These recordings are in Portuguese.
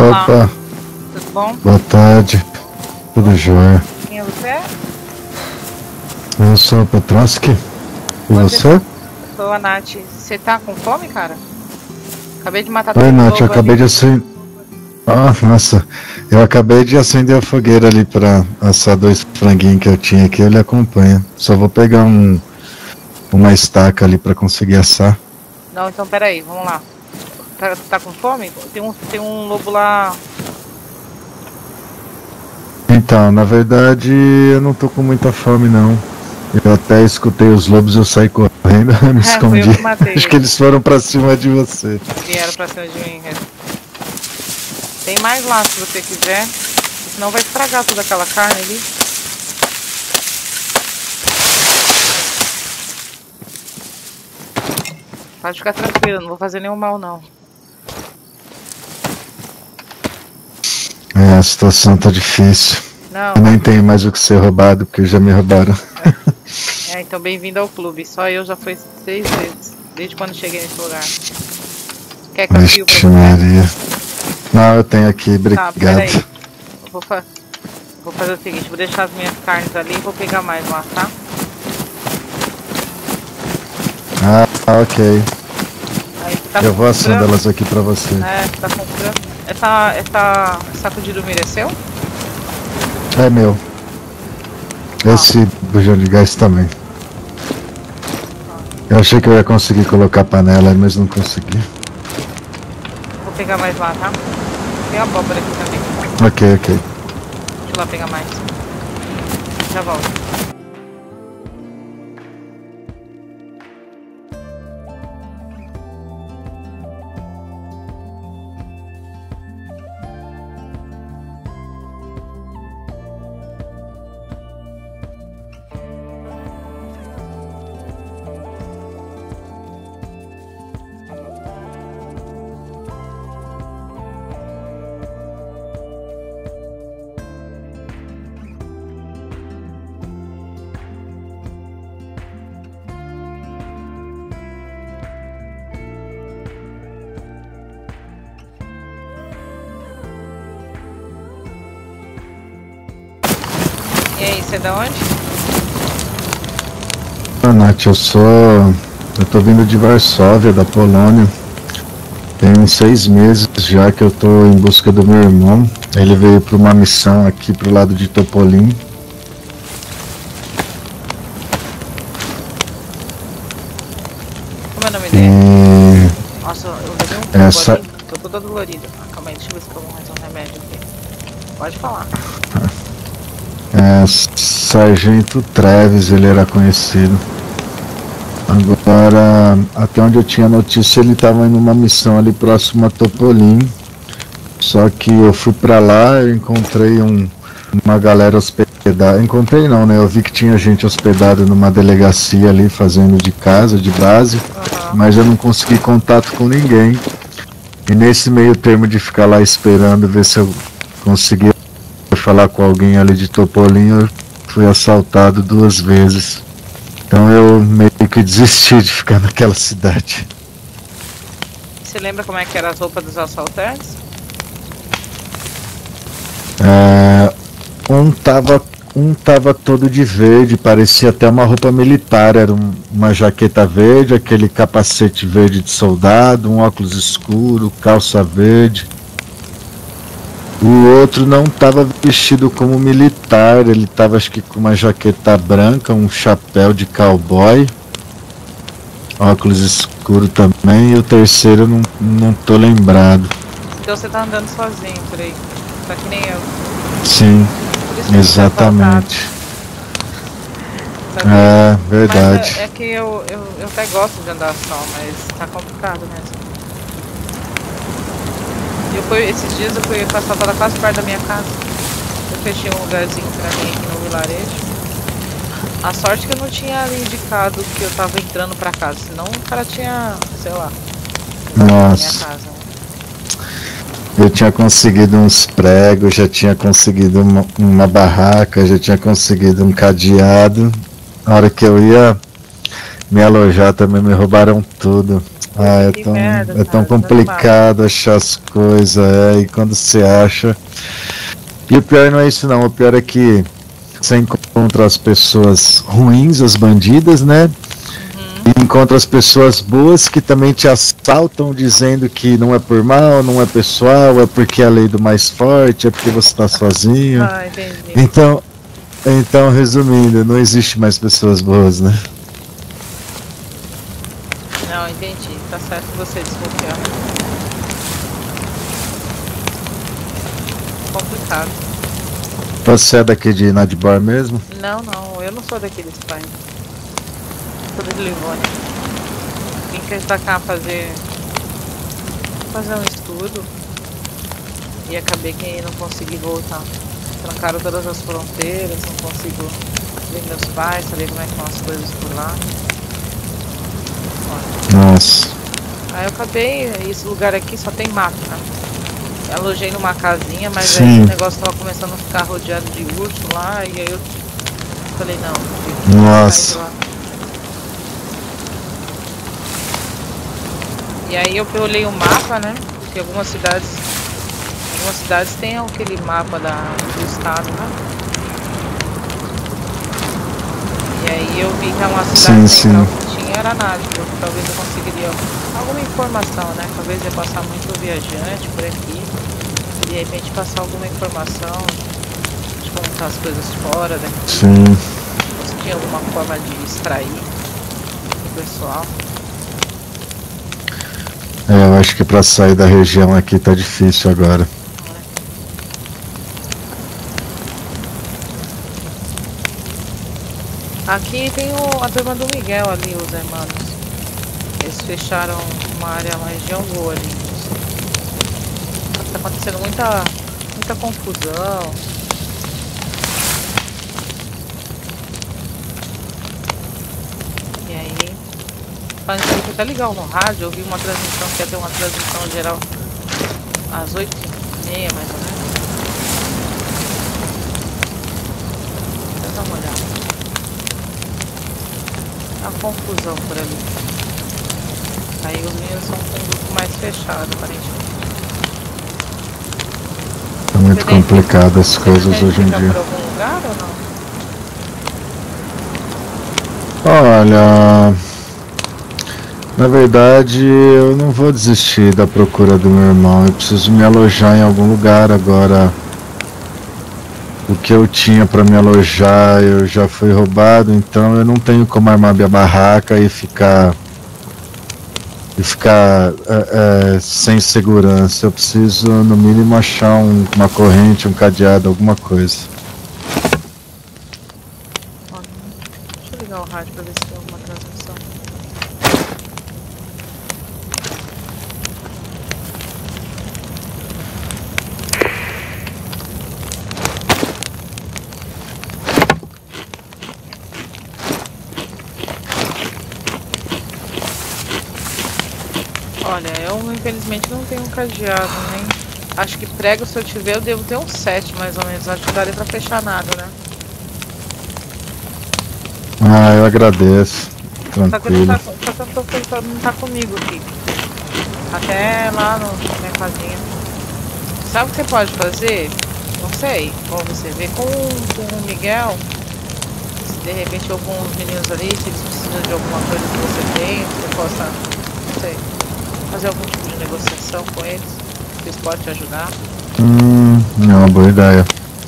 Olá. Opa, Tudo bom? boa tarde. Tudo jóia. Quem é você? Eu sou o Petroski. E você? Eu sou a Nath. Você tá com fome, cara? Acabei de matar Oi, todo Nath, mundo eu acabei de acender. Ah, nossa. Eu acabei de acender a fogueira ali pra assar 2 franguinhos que eu tinha aqui. Ele acompanha. Só vou pegar uma estaca ali pra conseguir assar. Não, então peraí, vamos lá. Tá com fome? Tem um lobo lá. Então, na verdade, eu não tô com muita fome, não. Eu até escutei os lobos, eu saí correndo, me Foi eu escondi. que matei Acho que eles foram pra cima de você. Vieram pra cima de mim. Tem mais lá se você quiser. Senão vai estragar toda aquela carne ali. Pode ficar tranquilo, não vou fazer nenhum mal não. É, a situação tá difícil. Não. Eu nem tenho mais o que ser roubado, porque já me roubaram. Então bem-vindo ao clube. Só eu já fui 6 vezes, desde quando cheguei nesse lugar. Quer que eu fio pra você? Maria. Não, eu tenho aqui, obrigado. Tá, peraí. Eu vou fazer o seguinte, vou deixar as minhas carnes ali e vou pegar mais lá, tá? Ah, ok. Aí, tá Eu vou assando comprando? elas aqui pra você. Tá comprando. Essa sacudido mereceu? É meu. Esse bujão de gás também. Eu achei que eu ia conseguir colocar a panela, mas não consegui. Vou pegar mais lá, tá? Tem abóbora aqui também. Ok. Deixa eu lá pegar mais. Já volto. E aí, você é da onde? Nath, eu tô vindo de Varsóvia, da Polônia. Tem uns 6 meses já que eu tô em busca do meu irmão. Ele veio pra uma missão aqui pro lado de Topolin. Como é o nome dele? Nossa, eu levei um pouco ali. Tô toda dolorida. Calma aí, deixa eu ver se eu tomo mais um remédio aqui. Pode falar. Sargento Treves, ele era conhecido. Agora, até onde eu tinha notícia, ele estava em uma missão ali próximo a Topolin. Só que eu fui pra lá, eu encontrei uma galera hospedada. Encontrei não, né? Eu vi que tinha gente hospedada numa delegacia ali, fazendo de casa, de base. Mas eu não consegui contato com ninguém. E nesse meio termo de ficar lá esperando, ver se eu conseguia falar com alguém ali de Topolin, eu fui assaltado 2 vezes. Então eu meio que desisti de ficar naquela cidade. Você lembra como é que eram as roupas dos assaltantes? Um tava todo de verde, parecia até uma roupa militar, era uma jaqueta verde, aquele capacete verde de soldado, um óculos escuro, calça verde. O outro não estava vestido como militar, ele estava acho que com uma jaqueta branca, um chapéu de cowboy, óculos escuro também, e o terceiro não tô lembrado. Então você tá andando sozinho por aí, tá que nem eu. Sim, exatamente. É, verdade. Mas é que eu até gosto de andar só, mas tá complicado mesmo. Esses dias eu fui passar toda quase perto da minha casa. Eu fechei um lugarzinho pra mim aqui no vilarejo. A sorte que eu não tinha ali indicado que eu tava entrando pra casa, senão o cara tinha, sei lá, Nossa. minha casa. Eu tinha conseguido uns pregos, já tinha conseguido uma barraca, já tinha conseguido um cadeado. Na hora que eu ia me alojar também me roubaram tudo. Ah, Que merda, é tão cara, complicado achar as coisas, e quando você acha. E o pior não é isso não, o pior é que você encontra as pessoas ruins, as bandidas, né? E encontra as pessoas boas que também te assaltam dizendo que não é por mal, não é pessoal, é porque é a lei do mais forte, é porque você tá sozinho. Ah, entendi. Então, resumindo, não existe mais pessoas boas, né? Não, entendi. Tá certo você desconfiar. Complicado. Você é daqui de Nadibor mesmo? Não, não, eu não sou daqueles pais. Sou de Livônia. Vim pra cá fazer um estudo e acabei que não consegui voltar. Trancaram todas as fronteiras, não consigo ver meus pais, saber como é que estão as coisas por lá. Nossa. Aí eu acabei, esse lugar aqui só tem mato, né? Eu alojei numa casinha, mas Sim. aí o negócio tava começando a ficar rodeado de urso lá, e aí eu falei, não, tem que Nossa. sair de lá. E aí eu olhei o mapa, né? Porque algumas cidades têm aquele mapa do estado, né? E aí eu vi que é uma cidade central que tinha era Náutico. Talvez eu conseguiria alguma informação, né? Talvez ia passar muito viajante por aqui. E de repente passar alguma informação de como tá as coisas fora daqui. Sim. Se tinha alguma forma de extrair o pessoal. Eu acho que pra sair da região aqui tá difícil agora. Aqui tem a turma do Miguel ali, os hermanos. Eles fecharam uma área mais de jungle ali. Tá acontecendo muita confusão. E aí, falando isso, foi até legal no rádio, eu vi uma transmissão que ia ter uma transmissão geral às 8h30 mais ou menos. Vou dar uma olhada. A confusão por ali. Aí os meninos são um grupo mais fechado, aparentemente. É muito complicado as coisas hoje em dia. Por algum lugar ou não? Olha, na verdade eu não vou desistir da procura do meu irmão. Eu preciso me alojar em algum lugar agora. O que eu tinha para me alojar eu já fui roubado, então eu não tenho como armar minha barraca e ficar sem segurança. Eu preciso no mínimo achar uma corrente, um cadeado, alguma coisa. Deixa eu ligar o rádio para ver se tem alguma transmissão. Olha, eu infelizmente não tenho um cadeado, nem. Acho que prego, se eu tiver, eu devo ter uns 7 mais ou menos. Acho que daria pra fechar nada, né? Ah, eu agradeço. Tranquilo. Só que não tá comigo aqui. Até lá na minha casinha. Sabe o que você pode fazer? Não sei, como você vê, com o Miguel. Se de repente alguns meninos ali, se eles precisam de alguma coisa que você tem, você possa, não sei, fazer algum tipo de negociação com eles, que eles podem te ajudar. É uma boa ideia.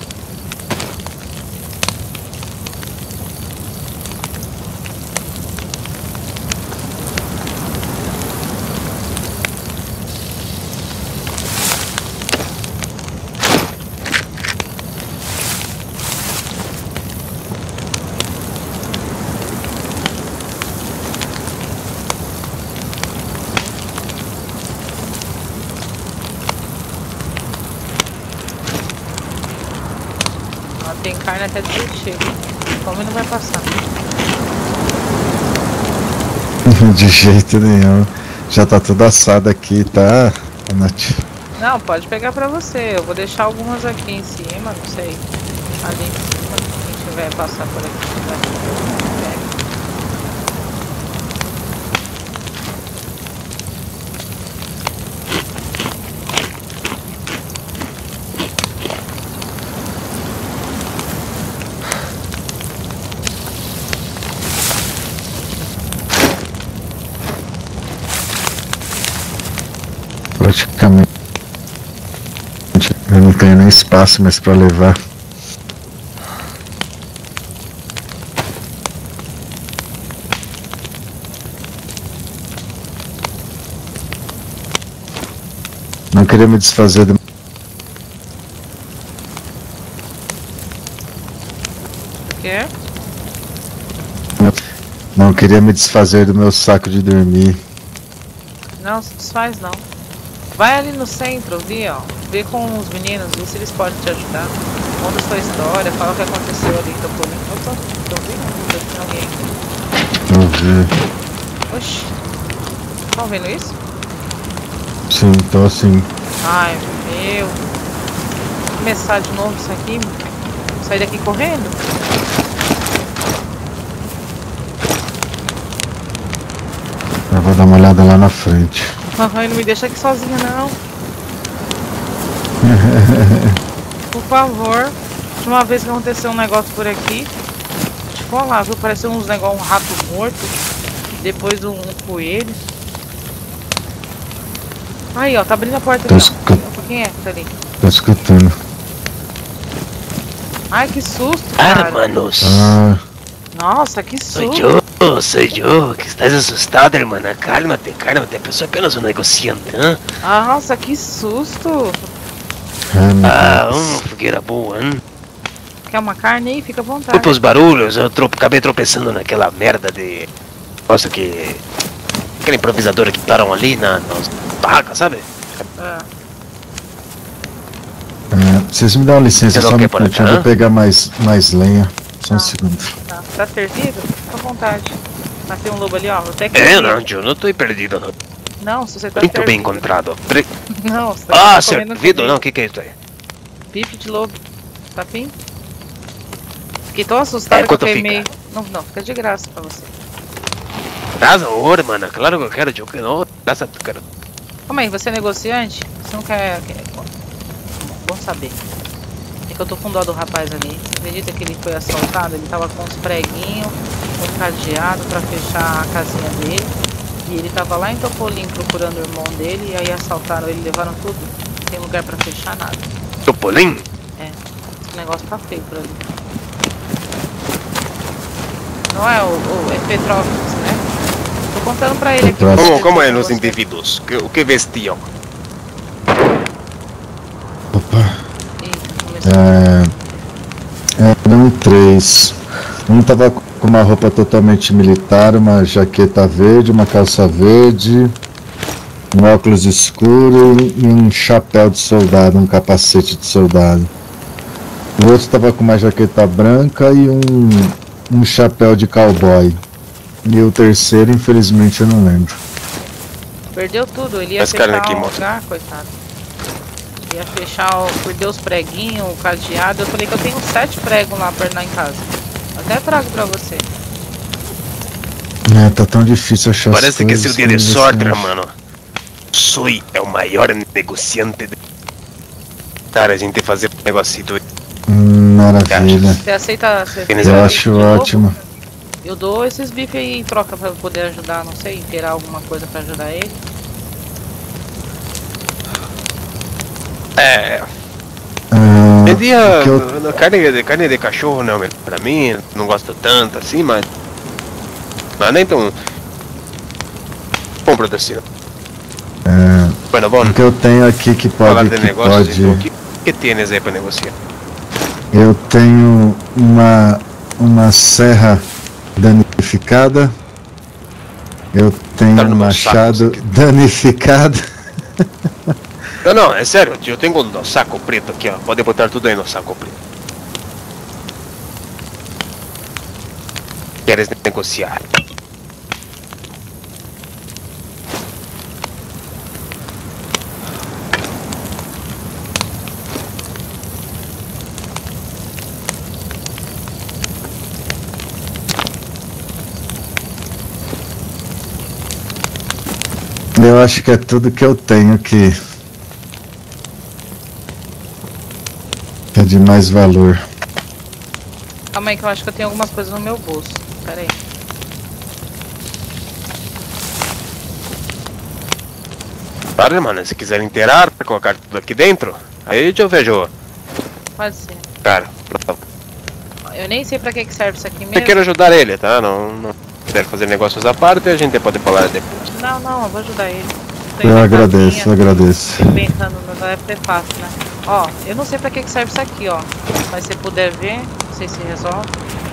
Tem carne até de jeito. Come não vai passar. De jeito nenhum. Já tá tudo assado aqui, tá, Nath? Não, pode pegar pra você. Eu vou deixar algumas aqui em cima, não sei. Ali em cima, quem tiver passar por aqui, pega. praticamente eu não tenho nem espaço mais pra levar. Não queria me desfazer do... O quê? Não queria me desfazer do meu saco de dormir. Não se desfaz não. Vai ali no centro, ó. Vê com os meninos, vê se eles podem te ajudar. Conta a sua história, fala o que aconteceu ali em Topolino. Opa, tô ouvindo? Tem alguém aqui. Eu vi. Oxi. Estão vendo isso? Sim, tô assim. Ai, meu. Vou começar de novo isso aqui. Sair daqui correndo? Eu vou dar uma olhada lá na frente. Ai, não me deixa aqui sozinha, não. Por favor. Última vez que aconteceu um negócio por aqui. Deixa eu falar, viu? Pareceu uns negócios, um rato morto. Depois um coelho. Aí, ó, tá abrindo a porta ali, ó. Quem é que tá ali? Tô escutando. Ai, que susto, cara. Hermanos. Ah, Nossa, que susto. Soy yo, que estás asustado, hermana. Cálmate, cálmate, pues apenas un negociante, ¿eh? Nossa, que susto. Fogueira boa, hein? Quer uma carne aí? Fica à vontade. Desculpa os barulhos, eu acabei tropeçando naquela merda de... Nossa, que... Aquele improvisador que pararam ali nas barracas, sabe? vocês me dão licença, Você só não um quer por minutinho, aqui, eu vou pegar mais lenha. Só um segundo. Tá perdido? Fica à vontade. Mas tem um lobo ali, ó. Até que Não, eu não tô perdido, não. Não, se você tá Muito perdido. bem encontrado. Não, você tá Servido? comigo. Não, o que é isso aí? Bife de lobo. Tá fim? Fiquei tão assustada que eu quanto fiquei fica? meio... Não, fica de graça pra você. Graças, hermana, claro que eu quero, eu quero. Graças, eu quero. Calma aí, você é negociante? Você não quer... Bom saber. É que eu tô com dó do rapaz ali. Você acredita que ele foi assaltado? Ele tava com uns preguinhos, um cadeado pra fechar a casinha dele. E ele tava lá em Topolin procurando o irmão dele. E aí assaltaram ele, levaram tudo. Não tem lugar pra fechar nada. Topolin? O negócio tá feio por ali. Não é é Petrópolis, né? Tô contando pra ele aqui. Petrópolis. Como eram os indivíduos? O que vestiam? Opa. Eita, começou. Eram três. Um tava com uma roupa totalmente militar, uma jaqueta verde, uma calça verde, um óculos escuro e um chapéu de soldado, um capacete de soldado. O outro tava com uma jaqueta branca e um chapéu de cowboy. E o terceiro, infelizmente, eu não lembro. Perdeu tudo, ele ia Mas, cara, fechar aqui, o moço. lugar, coitado. Ia fechar, perdeu os preguinhos, o cadeado. Eu falei que eu tenho 7 pregos lá em casa. Até trago pra você. Tá tão difícil achar Parece as que coisas seu dia de quando você sorte, acha. hermano. Soy o maior negociante de... Cara, a gente fazer um negócio. Maravilha. Você aceita? Tênis Eu é acho de novo? ótimo. Eu dou esses bifes aí em troca pra poder ajudar, não sei, inteirar alguma coisa pra ajudar ele. Vendia o que eu- carne de cachorro, não, pra mim, não gosto tanto assim, mas nem tão bom assim. Bueno, bom, O que eu tenho aqui que falar pode... de Que negócios, pode... então, o que tienes aí pra negociar? Eu tenho uma serra danificada. Eu tenho Tá no um meu machado saco, isso aqui. danificado. Não, é sério, eu tenho um saco preto aqui, ó. Pode botar tudo aí no saco preto. Queres negociar? Eu acho que é tudo que eu tenho que é de mais valor. Calma aí que eu acho que eu tenho algumas coisas no meu bolso. Pera aí. Claro, mano, se quiser inteirar, colocar tudo aqui dentro, aí eu vejo. Pode ser. Cara, Eu nem sei pra que serve isso aqui eu mesmo. quero ajudar ele, tá? Não quiser fazer negócios à parte, a gente pode falar depois. Não, eu vou ajudar ele. Eu agradeço, eu agradeço. Pensando no deve ter fácil, né? Ó, eu não sei pra que serve isso aqui, ó. Mas se puder ver, não sei se resolve.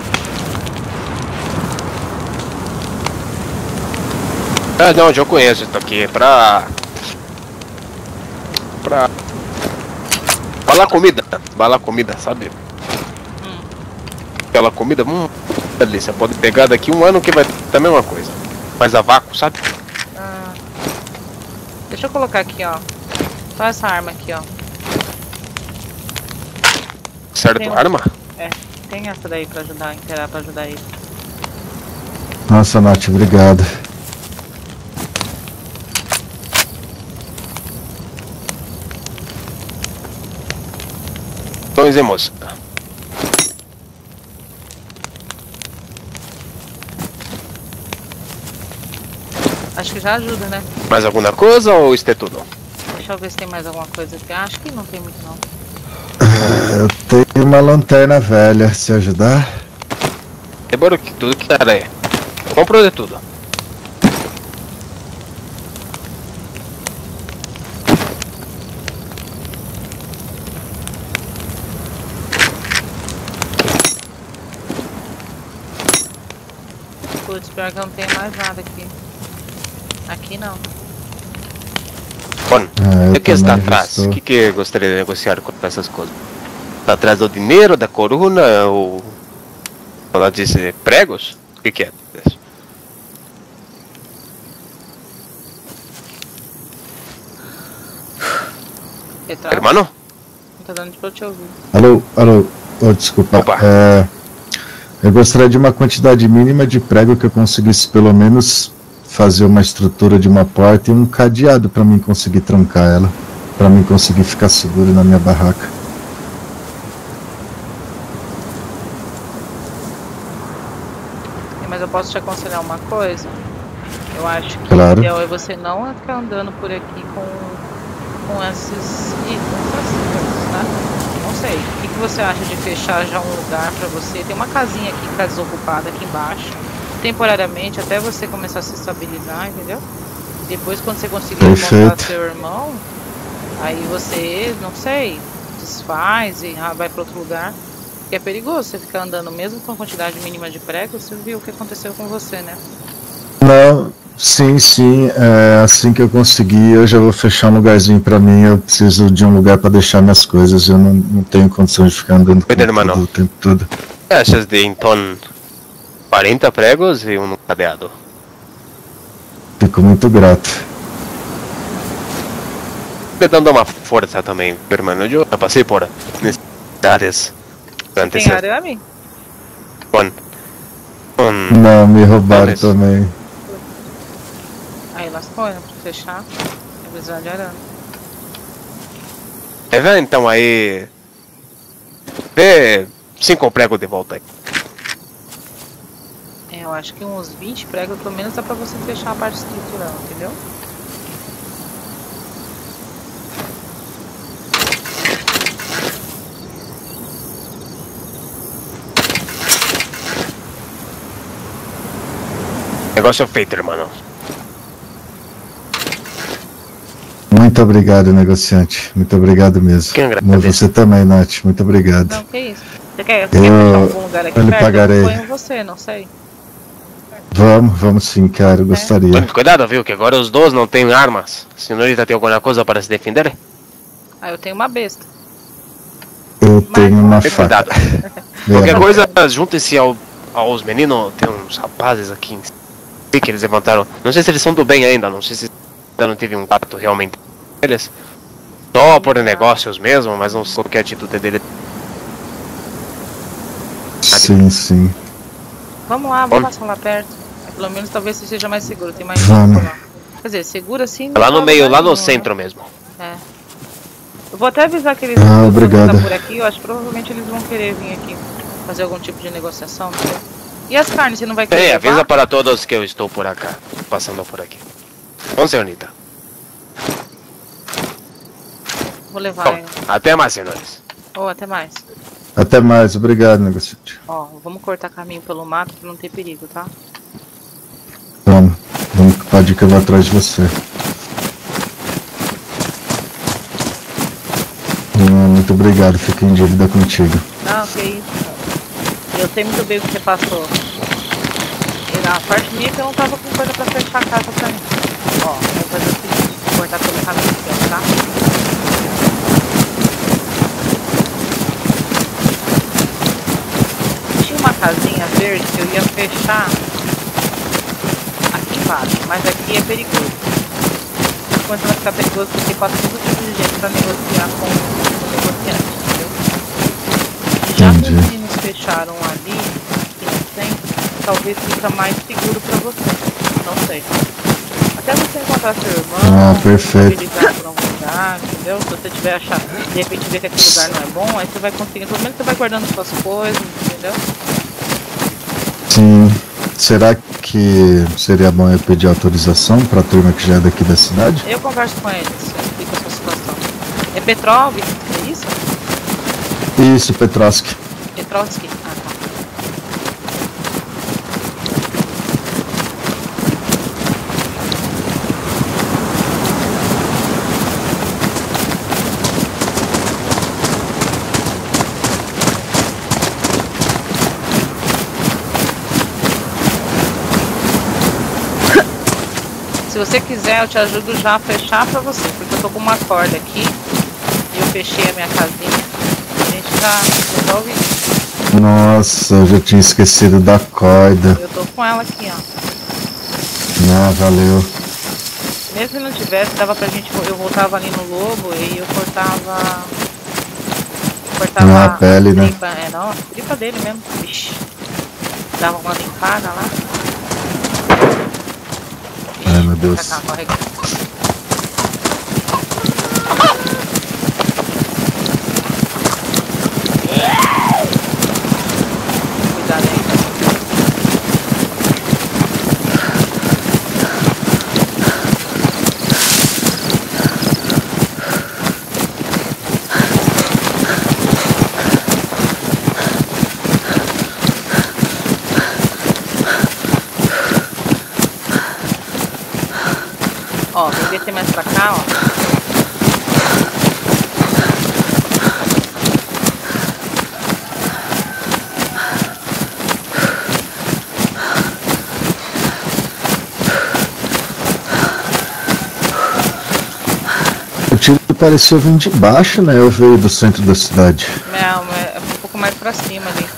Ah, não, eu conheço isso aqui, é pra balar comida, sabe? Aquela comida, delícia, pode pegar daqui um ano que vai ter a mesma coisa. Mas a vácuo, sabe? Deixa eu colocar aqui, ó. Só essa arma aqui, ó. Certo, Tem arma? É, tem essa daí pra ajudar, inteirar pra ajudar ele. Nossa, Nath, obrigado. Dois e moça. Acho que já ajuda, né? Mais alguma coisa ou isso é tudo? Deixa eu ver se tem mais alguma coisa aqui. Acho que não tem muito, não. Eu tenho uma lanterna velha, se ajudar? Demorou que tudo que era aí. Comprou de tudo. Putz, pior que eu não tenho mais nada aqui. Aqui não. Bom, o que está também já atrás? estou. O que gostaria de negociar com essas coisas? Está atrás do dinheiro, da coruna ou... Ela disse pregos? O que é? Retrato? Hermano? Não tá dando pra eu te ouvir. Alô, alô, oh, desculpa. Opa. Eu gostaria de uma quantidade mínima de prego que eu conseguisse pelo menos fazer uma estrutura de uma porta e um cadeado para mim conseguir trancar ela, para mim conseguir ficar seguro na minha barraca. Mas eu posso te aconselhar uma coisa? Eu acho que Claro. o ideal é você não ficar andando por aqui com esses itens, essas coisas, tá? Não sei. O que você acha de fechar já um lugar pra você? Tem uma casinha aqui que tá desocupada aqui embaixo, temporariamente, até você começar a se estabilizar, entendeu? Depois, quando você conseguir encontrar seu irmão, aí você, não sei, desfaz e vai pra outro lugar. Porque é perigoso você ficar andando mesmo com a quantidade mínima de prego. Você viu o que aconteceu com você, né? Não, sim, assim que eu conseguir, eu já vou fechar um lugarzinho pra mim. Eu preciso de um lugar pra deixar minhas coisas. Eu não tenho condição de ficar andando com tudo, o tempo todo. Achas de então 40 pregos e um cadeado? Fico muito grato. Tentando uma força também, hermano. Eu já passei por necessidades. Tem arame? Não, me roubaram também. Aí lascou, né? Pra fechar. É precisar de arame. É, então aí. Vê 5 pregos de volta aí. Eu acho que uns 20 pregos pelo menos dá pra você fechar a parte estrutural, entendeu? Negócio feito, irmão. Muito obrigado, negociante. Muito obrigado mesmo. Quem agradece? Você também, Nath. Muito obrigado. Não, que isso. Você quer fechar algum lugar aqui perto? pagarei. Eu ponho você, não sei. Vamos sim, cara. Eu gostaria. Tome cuidado, viu? Que agora os dois não têm armas. A senhorita tem alguma coisa para se defender? Ah, eu tenho uma besta. Eu tenho uma Tem faca. cuidado. Qualquer coisa, juntem-se aos meninos. Tem uns rapazes aqui em si que eles levantaram. Não sei se eles são do bem ainda. Não sei se ainda não tive um pacto realmente com eles. Só por negócios mesmo, mas não sei que a atitude dele. Sim. Vamos lá, vamos passar lá perto. Pelo menos talvez seja mais seguro. Tem mais Vamos. gente lá. Quer dizer, seguro assim. Lá no meio, lá no nenhum, centro né? mesmo. É. Eu vou até avisar que eles obrigado. vão por aqui. Eu acho que provavelmente eles vão querer vir aqui fazer algum tipo de negociação. Não sei. E as carnes, você não vai querer Avisa levar? para todos que eu estou por acá, passando por aqui. Bom, senhorita. Vou levar Bom, ela. até mais, senhores. Ou até mais. Até mais, obrigado, negociante. Ó, vamos cortar caminho pelo mato pra não ter perigo, tá? Vamos, pode ir que eu vou atrás de você. Muito obrigado, fico em dívida contigo. Não, que isso. Eu sei muito bem o que você passou. E na parte minha que eu não tava com coisa pra fechar a casa pra mim. Ó, vou fazer o seguinte, vou cortar pelo caminho aqui, ó, tá? Tinha uma casinha verde que eu ia fechar aqui embaixo, mas aqui é perigoso. Tá começando a ficar perigoso porque passa todo tipo de gente pra negociar com o negociante, entendeu? Já que os meninos fecharam ali, aqui no centro, talvez fica mais seguro pra você. Não sei. Até você encontrar seu irmão, perfeito. ligar pra um lugar, entendeu? Se você tiver achado, de repente ver que aquele lugar não é bom, aí você vai conseguir, pelo menos você vai guardando suas coisas, entendeu? Sim. Será que seria bom eu pedir autorização pra turma que já é daqui da cidade? Eu converso com eles, eu explico a sua situação. É Petrovsk, é isso? Isso, Petrovsk. Petrovsk? Ah, tá. Se você quiser, eu te ajudo já a fechar pra você, porque eu tô com uma corda aqui e eu fechei a minha casinha. A gente já resolve isso. Nossa, eu já tinha esquecido da corda. Eu tô com ela aqui, ó. Ah, valeu. Mesmo se não tivesse, dava pra gente. Eu voltava ali no lobo e eu cortava. Não, a pele, né? Tripa, não, a tripa dele mesmo. Ixi. Dava uma limpada lá. Ai, meu Deus. Cá, corre aqui. Cuidado aí. Ó, vem descer mais pra cá, ó. O tiro pareceu vir de baixo, né? Eu veio do centro da cidade. Não, é um pouco mais pra cima ali.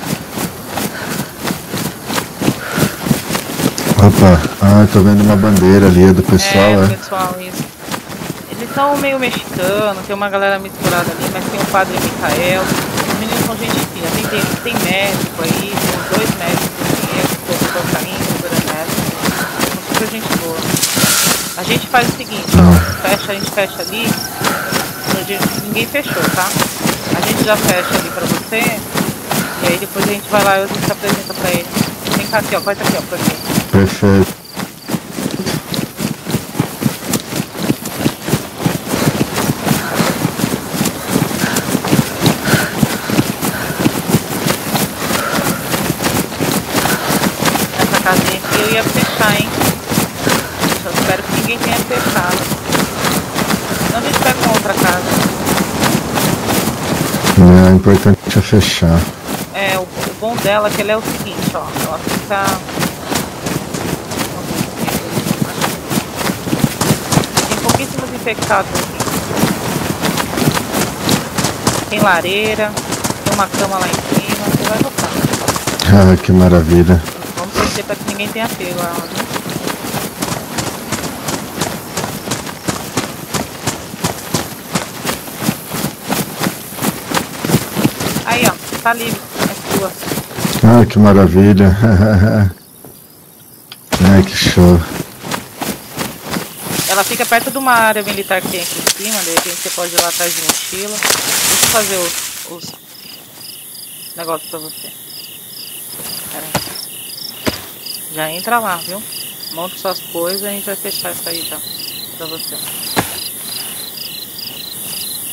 Opa, tô vendo uma bandeira ali, é do pessoal, É, pessoal, isso. Eles são meio mexicanos, tem uma galera misturada ali, mas tem o padre Micael. Os meninos são gente fina. Tem médico aí, tem uns 2 médicos aqui, professor Caim, doutora médico. São super gente boa. A gente faz o seguinte, ó, a gente fecha ali, no dia que ninguém fechou, tá? A gente já fecha ali pra você, e aí depois a gente vai lá e a gente apresenta pra eles. Vem cá aqui, ó, corta aqui, ó, por aqui. Perfeito. Essa casinha aqui eu ia fechar, hein? Eu espero que ninguém tenha fechado. Senão a gente pega uma outra casa. É importante é fechar. É, o bom dela é que ela é o seguinte, ó. Ela fica... Tem pouquíssimos infectados aqui. Tem lareira, tem uma cama lá em cima, você vai gostar. Ah, que maravilha. Vamos torcer pra que ninguém tenha pego ela, viu? Aí, ó, tá livre, é sua. Ah, que maravilha. Ai, que show. Ela fica perto de uma área militar que tem aqui em cima, de repente você pode ir lá atrás de mochila. Deixa eu fazer os negócios pra você. Pera aí. Já entra lá, viu? Monta suas coisas e a gente vai fechar isso aí já pra você.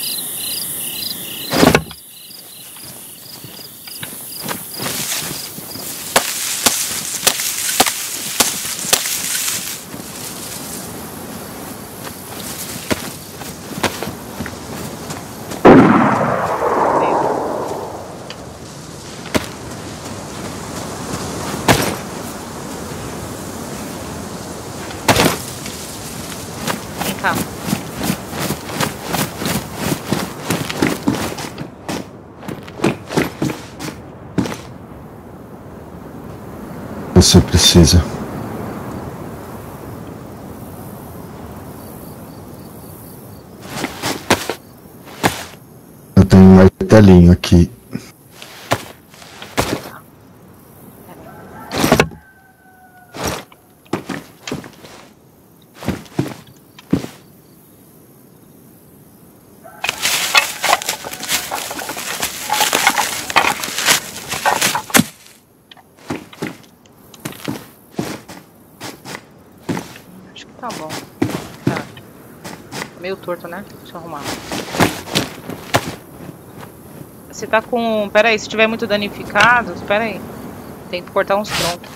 cá. Você precisa. Eu tenho um martelinho aqui. Tá bom. Tá. Meio torto, né? Deixa eu arrumar. Você tá com... Pera aí, se tiver muito danificado... Espera aí. Tem que cortar uns troncos.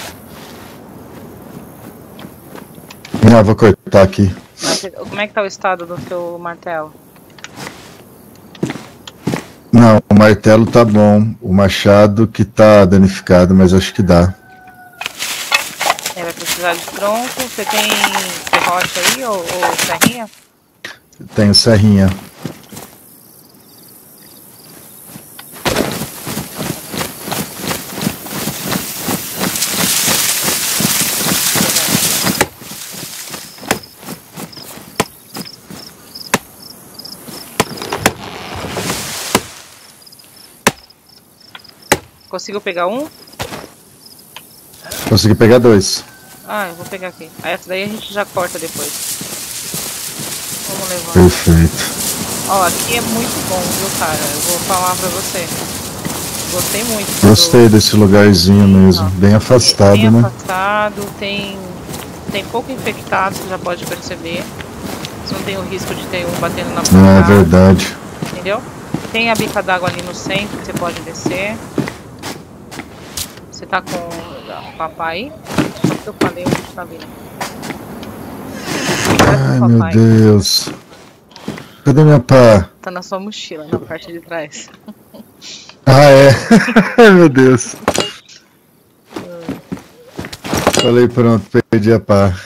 Não, vou cortar aqui. Como é que tá o estado do seu martelo? Não, o martelo tá bom. O machado que tá danificado, mas acho que dá. Vai precisar de tronco. Você tem serrote aí ou serrinha? Tenho serrinha. Conseguiu pegar um? Consegui pegar 2. Ah, eu vou pegar aqui. Aí essa daí a gente já corta depois. Vamos levar. Perfeito. Ó, aqui é muito bom, viu, cara? Eu vou falar pra você. Gostei muito. Gostei desse lugarzinho mesmo. Bem afastado, bem né? afastado, tem pouco infectado, você já pode perceber. Você não tem o risco de ter um batendo na porta. Não, é verdade. Entendeu? Tem a bica d'água ali no centro que você pode descer. Você tá com o papai? Só que eu falei, o bicho tá vindo. Ai, meu Deus. Cadê minha pá? Tá na sua mochila, na parte de trás. Ah, é? Ai, meu Deus. Falei, pronto, perdi a pá.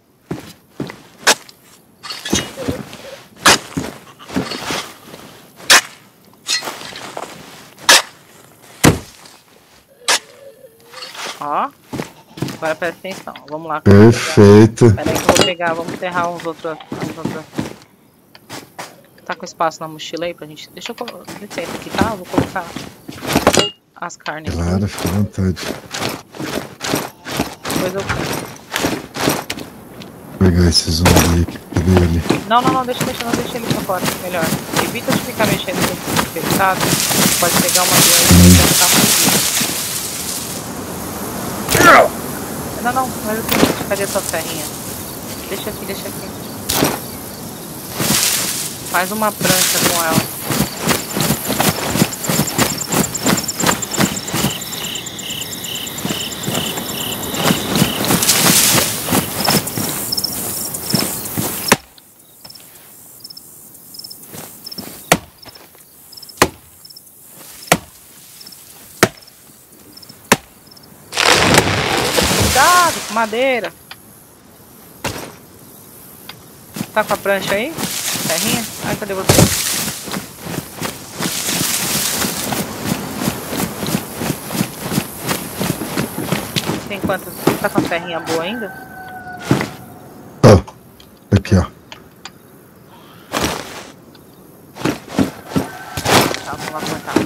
Ó. Agora presta atenção. Vamos lá. Perfeito. Pera aí que eu vou pegar, vamos enterrar uns outros. Tá com espaço na mochila aí pra gente. Deixa eu descer aqui, tá? Eu vou colocar as carnes. Claro, fica à vontade. Depois eu. Vou pegar esse zumbi aqui. Cadê ele? Não, deixa ele pra fora. Melhor. Evita de ficar mexendo com o infectado. Pode pegar uma doença e já ficar mordido. Não, mas assim, cadê a sua serrinha? Deixa aqui. Faz uma prancha com ela. Cuidado com madeira. Tá com a prancha aí? Serrinha? Ai, cadê você? Tem quantas? Tá com a serrinha boa ainda? Ó, aqui, ó. Tá, vamos lá cortar.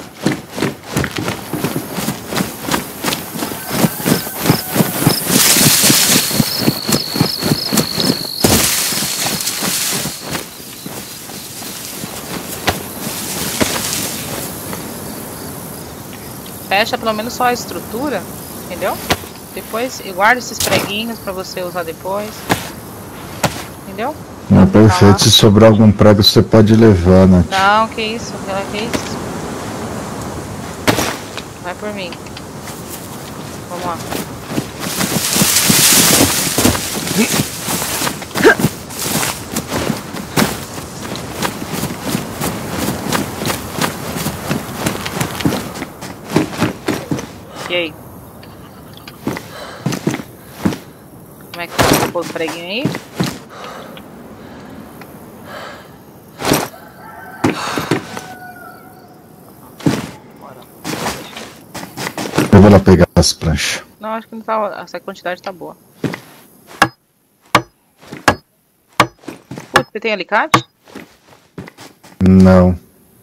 Fecha pelo menos só a estrutura, entendeu? Depois guarda esses preguinhos pra você usar depois. Entendeu? Não, perfeito. Se sobrar algum prego, você pode levar, né? Não, que isso, que isso. Vai por mim. Vamos lá. E aí? Como é que tá? Pôs o preguinho aí? Eu vou lá pegar as pranchas. Não, acho que não tá. Essa quantidade tá boa. Putz, você tem alicate? Não.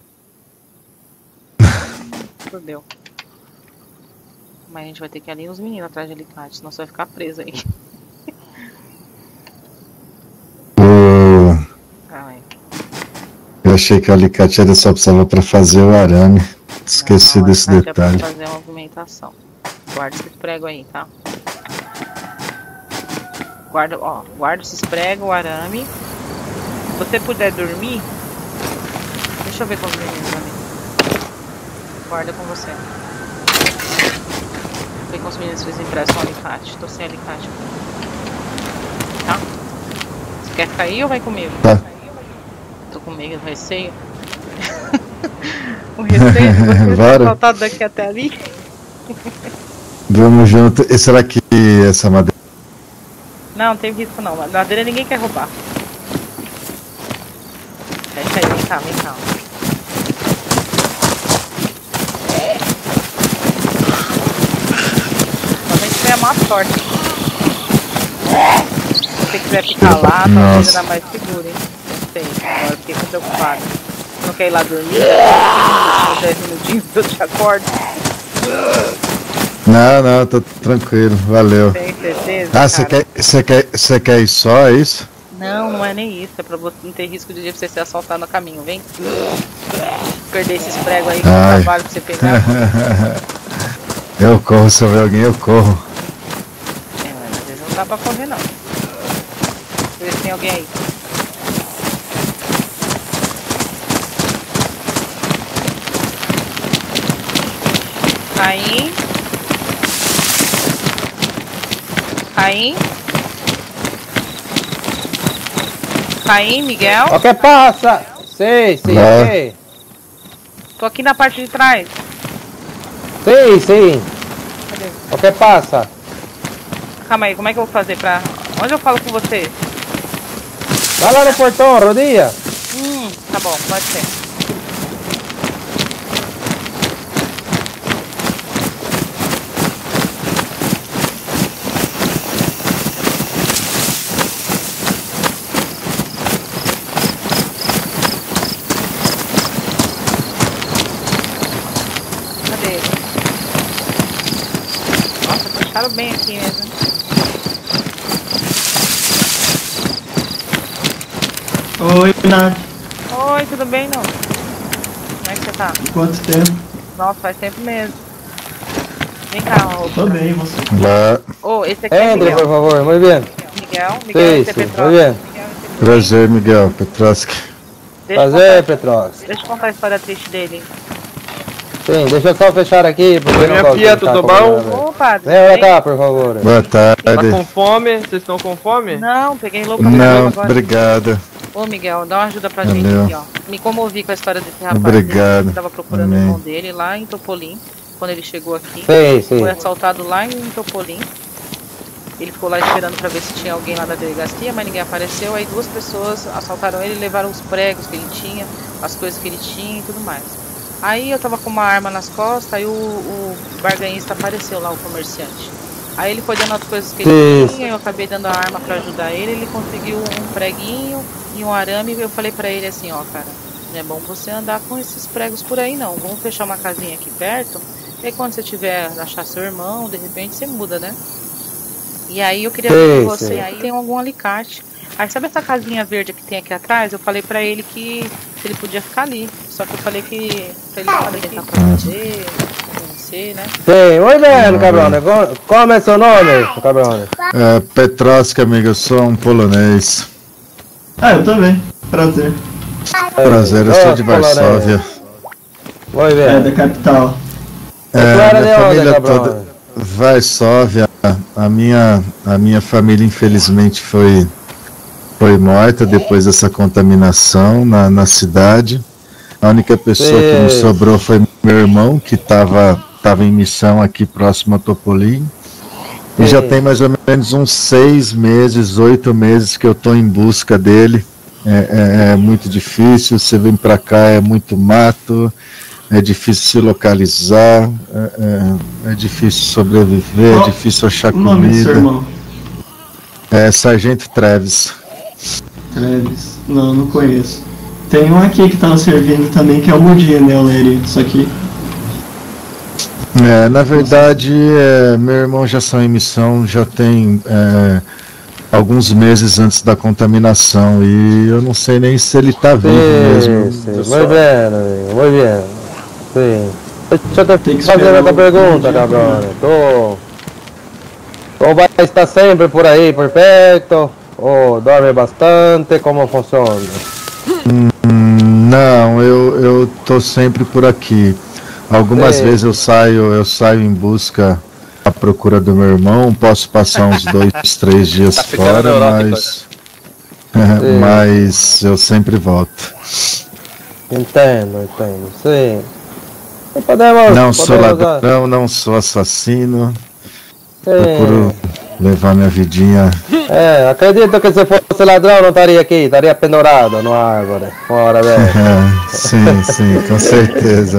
Fudeu. Mas a gente vai ter que ir ali uns meninos atrás de alicate, senão você vai ficar preso aí. Eu achei que o alicate era só precisava para fazer o arame. Esqueci desse detalhe. É pra fazer a movimentação. Guarda esses pregos aí, tá? Guarda, ó, guarda esses pregos, o arame. Se você puder dormir, deixa eu ver com os meninos ali. Guarda com você. Vê com os meninos se eles emprestam o alicate. Tô sem alicate. Tá? Você quer ficar aí ou vai comigo? Tá. Tô com medo, receio. O receio de você ser assaltado daqui até ali. Vamos junto. E será que essa madeira... Não, não tem risco não. Madeira ninguém quer roubar. Deixa aí, vem cá, vem cá. Somente se tiver a má sorte. Se você quiser ficar lá, talvez era mais seguro, hein? Não sei, agora eu fiquei preocupado. Você não quer ir lá dormir? 10 minutinhos eu te acordo. Não, tô tranquilo, valeu. Tem certeza? Ah, você quer ir só, é isso? Não, não é nem isso. É pra você não ter risco de você ser assaltado no caminho, vem? Perder esses pregos aí que é trabalho pra você pegar. Eu corro, se eu ver alguém, eu corro. É, mas às vezes não dá pra correr, não. Deixa eu ver se tem alguém aí. Aí. Aí, Miguel. O que passa? Sei, ok. Tô aqui na parte de trás. Sim. Cadê? O que passa? Calma aí, como é que eu vou fazer pra... Onde eu falo com você? Vai lá no portão, rodia. Tá bom, pode ser. Fecharam bem aqui mesmo. Oi, Nath. Oi, tudo bem, não? Como é que você tá? Quanto tempo? Nossa, faz tempo mesmo. Vem cá, ô. Tô bem, você? Ô, esse aqui é Entre, Miguel. por favor, muito bem. Miguel, Sim, esse é muito Petrovski. bem. Prazer, Miguel Petrovski. Prazer, Petrovski. Deixa eu contar a história triste dele. Sim, deixa eu só fechar aqui, porque não posso Pia, tudo bom? Ô, padre. Vem cá, por favor. Boa tarde. Tá com fome? Vocês estão com fome? Não, peguei louco. Não, agora. obrigado. Ô, Miguel, dá uma ajuda pra gente aqui, ó. Me comovi com a história desse rapaz. Obrigado. Ele tava procurando o irmão dele lá em Topolim. Quando ele chegou aqui, Sim. foi assaltado lá em Topolim. Ele ficou lá esperando pra ver se tinha alguém lá da delegacia, mas ninguém apareceu. Aí 2 pessoas assaltaram ele e levaram os pregos que ele tinha, as coisas que ele tinha e tudo mais. Aí eu tava com uma arma nas costas, aí o barganhista apareceu lá, o comerciante. Aí ele foi dando as coisas que ele tinha, eu acabei dando a arma pra ajudar ele, ele conseguiu um preguinho e um arame, e eu falei pra ele assim, ó, cara, não é bom você andar com esses pregos por aí não, vamos fechar uma casinha aqui perto, e aí quando você tiver, achar seu irmão, de repente você muda, né? E aí eu queria ver com você, aí tem algum alicate. Aí sabe essa casinha verde que tem aqui atrás? Eu falei pra ele que ele podia ficar ali. Só que eu falei que pra ele não tentar proteger, conhecer, né? Sim, muito bem, Cabrone. Como é seu nome, Cabrone? Petrovski, amigo, eu sou um polonês. Ah, eu também. Prazer. Prazer, eu sou de Varsóvia. Muito bem. É, da capital. Minha família toda... Varsóvia, a minha família infelizmente foi morta depois dessa contaminação na cidade. A única pessoa que nos sobrou foi meu irmão, que estava em missão aqui próximo a Topolim. E já tem mais ou menos uns 6 meses, 8 meses que eu estou em busca dele. É muito difícil, você vem para cá, é muito mato, é difícil se localizar, é difícil sobreviver, é difícil achar O nome do seu comida. irmão? É Sargento Treves. Treves. Não conheço. Tem um aqui que tava servindo também, que é o Mudinha, né, Lery? Isso aqui. Na verdade, meu irmão já saiu em missão, já tem alguns meses antes da contaminação e eu não sei nem se ele tá vivo mesmo. Sim, Eu muy só- bien, amigo, muy bien. Sim. Deixa eu Tem te que fazer esperar outra o pergunta, dia. cabrão. Tu vai estar sempre por aí, por perto? Ou dorme bastante? Como funciona? Não, eu tô sempre por aqui. Algumas Sim. vezes eu saio em busca à procura do meu irmão, posso passar uns 2, 3 dias Tá ficando fora, neurótico, mas eu sempre volto. Entendo, sim. E podemos... Não sou podemos, ladrão, não sou assassino, sim. procuro levar minha vidinha. Acredito que se fosse ladrão não estaria aqui, estaria pendurado no árvore. Fora dele. Sim, com certeza.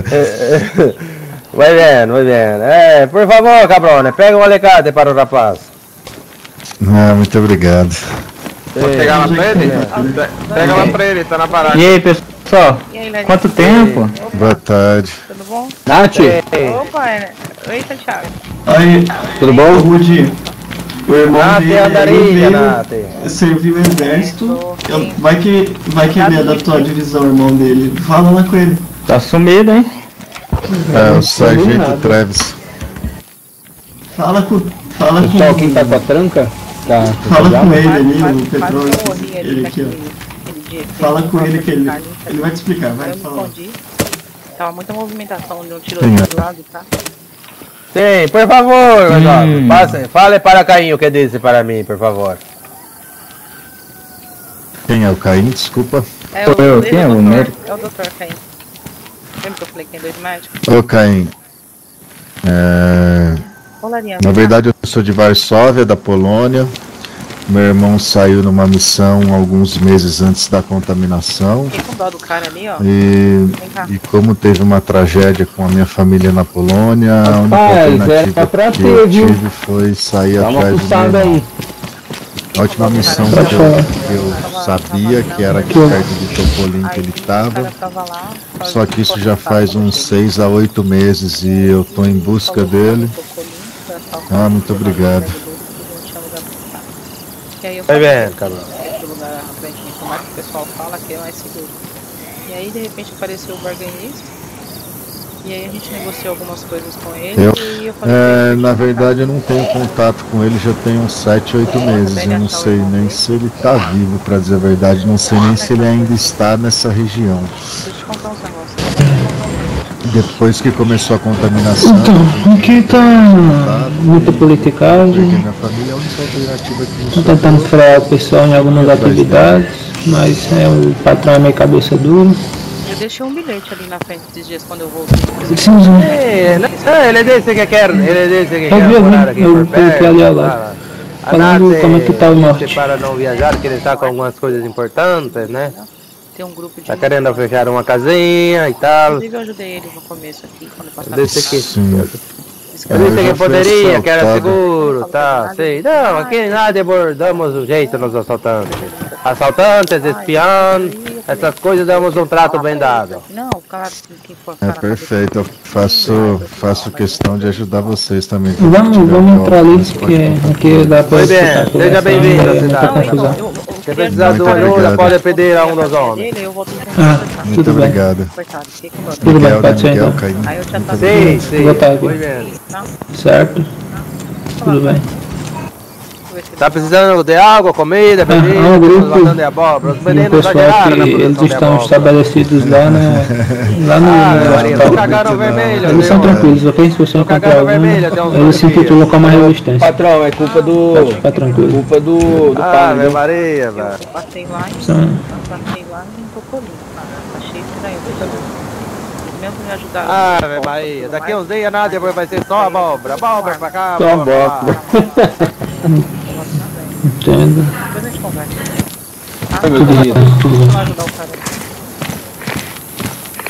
Muy bien. Por favor, cabrone, pega um alicate para o rapaz. Muito obrigado. Vou pegar lá pra ele? Pega lá pra ele, tá na parada. E aí, pessoal? E aí, Lery? Quanto tempo? Boa tarde. Tudo bom? Nath, Opa, oi, Santiago. Aí, tudo bom? Rudy, o irmão Nath dele andarilha, ele Nath. serviu o exército. Sim. Vai que ele é da tua divisão, irmão dele. Fala lá com ele. Tá sumido, hein? O Sargento Treves. Fala com Pessoal, quem tá com a tranca? Tá. Fala com ele ali, Quase o Petróleo. que eu morri ali Ele aqui, ó. naquele dia. que Fala teve com uma ele que ele carne, vai te explicar, vai Eu me falar. escondi. Tava muita movimentação de um tiroteio do lado, tá? Sim, por favor, Passe, fale para Caim o que disse para mim, por favor. Quem é o Caim? Desculpa. É Sou eu, quem é o doutor, médico? É o doutor Caim. Lembra que eu falei que tem 2 médicos? Ô Caim. Ô, Larinha, Na verdade, eu sou de Varsóvia, da Polônia. Meu irmão saiu numa missão alguns meses antes da contaminação. fiquei com dó do cara ali, ó. E, Vem cá. e como teve uma tragédia com a minha família na Polônia, a única Rapaz, alternativa era pra que ter, eu viu? tive foi sair Dá uma atrás do meu puxada irmão. aí. A última missão Pra que eu sabia que era aqui perto de Topolin que ele O estava. cara tava lá, Só que isso já faz uns 6 a 8 meses e eu tô em busca dele. Muito obrigado. Vai bem, cabrão. Outro lugar aparentemente, como é que o pessoal fala que é mais seguro. E aí de repente apareceu o barganista. E aí a gente negociou algumas coisas com ele e eu falei pra ele, Na verdade eu não tenho contato com ele já tem uns 7, 8 meses. Eu não sei nem se ele tá vivo, pra dizer a verdade. Não sei nem se ele ainda está nessa região. deixa eu te contar uns negócios. Depois que começou a contaminação, Então, aqui tá muita porque politicagem. minha família é a única alternativa que nos Tô tentando frear o pessoal em algumas atividades, mas o patrão é meio cabeça dura. Eu deixei um bilhete ali na frente esses dias quando eu voltei. Sim, Ele disse que quer, Eu vi, morar aqui eu por coloquei perto. ali ao lado. Falando como é que tá o norte. disse para não viajar, que ele está com algumas coisas importantes, né? Tem um grupo de. Tá querendo fechar uma casinha e tal. Inclusive eu ajudei ele no começo aqui, quando eu passava. Desse aqui. Sim. Disse que Eu eu disse já que fui poderia, que era assaltado. seguro, tá, sei. Não, aqui nada damos um jeito nos assaltantes. Assaltantes, espião, essas coisas damos um trato bem dado. Não, o cara que for É perfeito, eu faço questão de ajudar vocês também. Vamos entrar ali, porque aqui dá pra Foi bem, escutar a seja conversa, bem-vindo à muita cidade. confusão. Se precisar de uma Muito ajuda, obrigado. pode pedir a um dos homens. Eu volto Muito Tudo bem. obrigado. Coitado, fiquei com dó. Tudo bem, Miguel, né? pode ser Miguel, então. Caim. Aí eu já tava. Sim, sim. Boa tarde. Muito bem. Certo? Tudo bem. Tá precisando de água, comida, bebida, um grupo bastante de abóbora. Os E o meninos pessoal exageraram que na eles produção de estão abóbora. estabelecidos lá, lá no Maria, hospital. não cagaram vermelho. Eles são viu? tranquilos, ok? Se você encontrar cagaram algum, vermelho até uns eles se 2 dias. intitulam como a resistência. Patrão, é culpa do. Pode ficar tranquilo. Culpa do Ah, pai, Ave viu? Maria, velho. Eu passei lá em. São- Passei lá em Topolin. Achei estranho. Mesmo me ajudaram. Ah, Ave Maria. Daqui uns dias nada vai ser só abóbora. Abóbora pra cá, Só abóbora pra lá. Entendo. Depois a gente conversa. Ai, meu Deus. Tudo bem. Vamos ajudar o cara.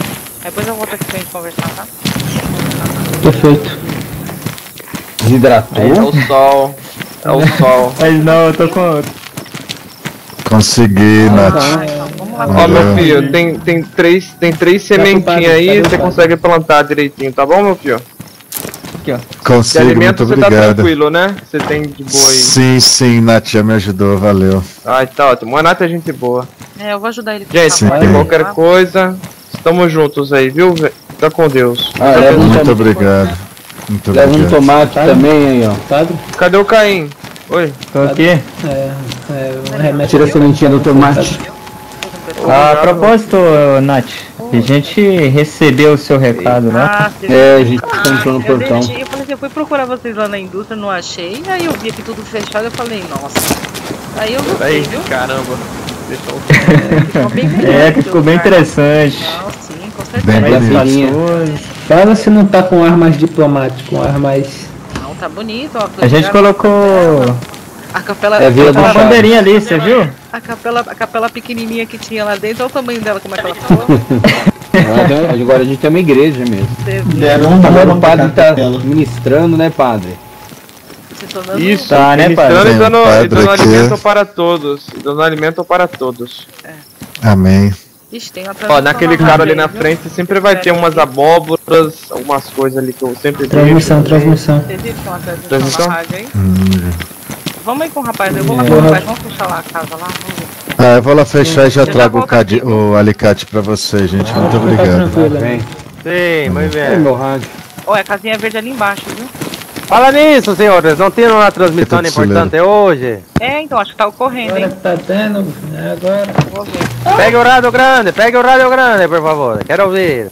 Depois eu volto aqui pra gente conversar, tá? Perfeito. Desidratou? É o sol. É o sol. Mas não, eu tô com. Consegui, Nath. Então, vamos lá. Ó, meu filho, tem três sementinhas aí, você consegue plantar direitinho, tá bom, meu filho? Aqui, ó. De Consigo, alimento muito você tá obrigado. tranquilo, né? Você tem de boa aí. Sim, Nath já me ajudou, valeu. Ah, tá ótimo. O Renato é gente boa. Eu vou ajudar ele. Gente, Sim. qualquer coisa, estamos juntos aí, viu? Fica com Deus. Leva Muito obrigado. Muito Leva um obrigado. tomate também aí, ó. Sabe? Cadê o Caim? Oi. Tô aqui. Um remédio. Tira a sementinha do tomate. A propósito, Nath, a gente recebeu o seu recado lá. A gente entrou no portão. Eu falei assim, eu fui procurar vocês lá na indústria, não achei. Aí eu vi aqui tudo fechado, eu falei, nossa. Aí eu gostei, viu? Caramba. Ficou bem melhor Que ficou bem interessante. Não, sim, com Bem certeza. Mais bonito. espaçoso. Fala se não tá com ar mais diplomático, com ar mais. Não, tá bonito, ó. A gente colocou A capela, É Vila do uma Chá. bandeirinha ali, você viu? a capela pequenininha que tinha lá dentro, olha o tamanho dela, como é que ela ficou. Agora a gente tem uma igreja mesmo. Você viu? Deram um Agora nome o padre pra tá capela. ministrando, né, padre? Vocês estão dando Isso, Tá, né, ministrando padre? e dando, Padre e dando aqui. alimento para todos. E dando alimento para todos. Amém. Ixi, tem uma Ó, transmissão naquele na cara rádio ali aí, na viu? frente sempre vai ter umas abóboras, algumas coisas ali que eu sempre Transmissão. Vocês viram que tem uma transmissão Transmissão? na rádio aí? Vamos aí com o rapaz, eu vou lá com o rapaz, vamos fechar lá a casa lá. Vamos ver. Eu vou lá fechar e já Eu já trago volto aqui. o alicate pra vocês, gente. Muito Tá obrigado. tranquilo, Vem. né? Sim, muito É bem. meu rádio. Olha, a casinha verde ali embaixo, viu? Fala nisso, senhores. Não tem uma transmissão Que importante hoje. É, então, acho que tá ocorrendo, Agora hein? que tá tendo, agora. Vou ver. Pegue o rádio grande, por favor. Quero ouvir.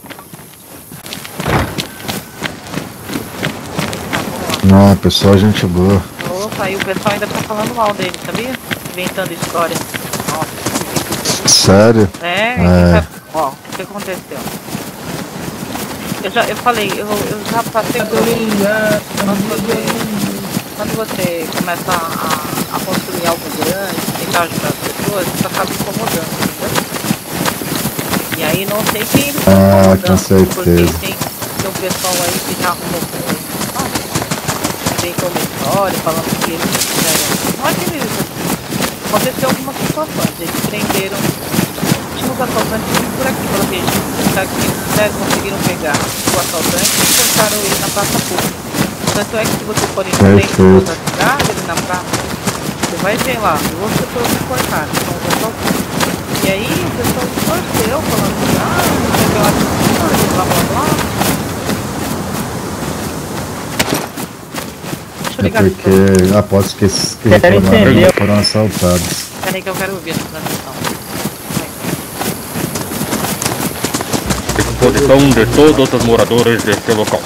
Não, pessoal, gente boa. Opa, aí o pessoal ainda tá falando mal dele, sabia? Inventando história. Nossa. Sério? Ó, o que aconteceu? Eu falei, eu já passei por quando você começa a construir algo grande, tentar ajudar as pessoas, você acaba incomodando, entendeu? E aí não sei quem ele tá incomodando, com certeza. porque tem um pessoal aí que já arrumou inventou uma história falando que eles fizeram. Não é que eles aconteceu algumas situações, eles prenderam. Tinha uns assaltantes por aqui, pelo que a gente sabe que eles conseguiram pegar o assaltante e cortaram ele na praça pública. Tanto é que se você for no centro da cidade, ali na praça, você vai ver lá, duas pessoas que cortaram, são os assaltantes. E aí o pessoal torceu, falando que, não sei o que lá, blá blá blá. Deixa eu É ligar aqui. porque aposto que esses que Quero reclamaram entender. foram assaltados. Peraí que eu quero ouvir essa transmissão. Disposição de todos os moradores deste local.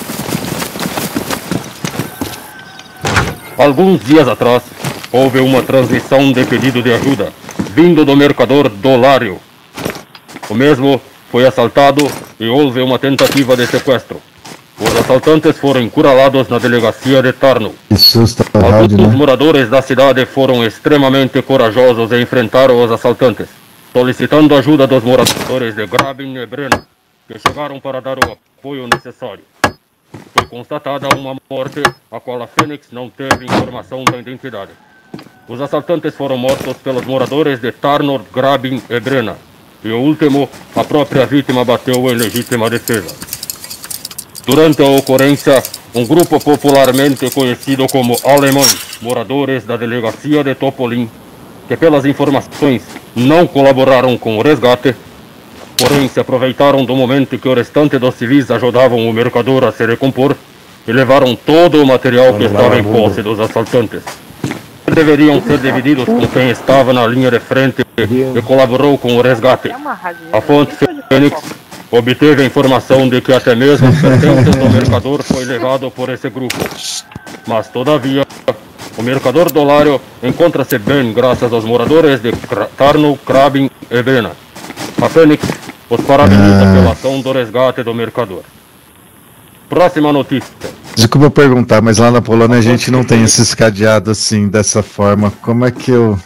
Alguns dias atrás, houve uma transmissão de pedido de ajuda, vindo do mercador Dolário. O mesmo foi assaltado e houve uma tentativa de sequestro. Os assaltantes foram encurralados na delegacia de Tarno. Que susto a rádio, Alguns né? moradores da cidade foram extremamente corajosos e enfrentaram os assaltantes, solicitando ajuda dos moradores de Grabin e Brena, que chegaram para dar o apoio necessário. Foi constatada uma morte, a qual a Fênix não teve informação da identidade. Os assaltantes foram mortos pelos moradores de Tarnor, Grabin e Brena, e o último, a própria vítima bateu em legítima defesa. Durante a ocorrência, um grupo popularmente conhecido como Alemães, moradores da delegacia de Topolin, que pelas informações não colaboraram com o resgate, porém se aproveitaram do momento que o restante dos civis ajudavam o mercador a se recompor e levaram todo o material que estava em posse dos assaltantes. Deveriam ser divididos com quem estava na linha de frente e colaborou com o resgate. A fonte Fênix obteve a informação de que até mesmo os pertences do mercador foi levado por esse grupo. Mas, todavia, o mercador Dolário encontra-se bem graças aos moradores de Tarno, Krabin e Brena. A Fênix os parabeniza pela ação do resgate do mercador. Próxima notícia. Desculpa perguntar, mas lá na Polônia a gente não tem esses cadeados assim, dessa forma. Como é que eu...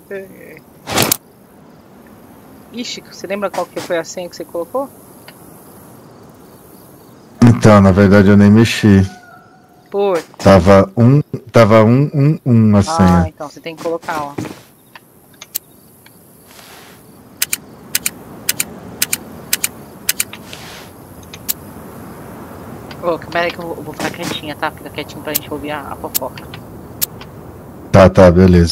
Ixi, você lembra qual que foi a senha que você colocou? Então, na verdade eu nem mexi. Por. Tava 111 a senha. Ah, então você tem que colocar, ó. Ô, pera aí que eu vou ficar quietinha, tá? Fica quietinho pra gente ouvir a fofoca. Tá, beleza.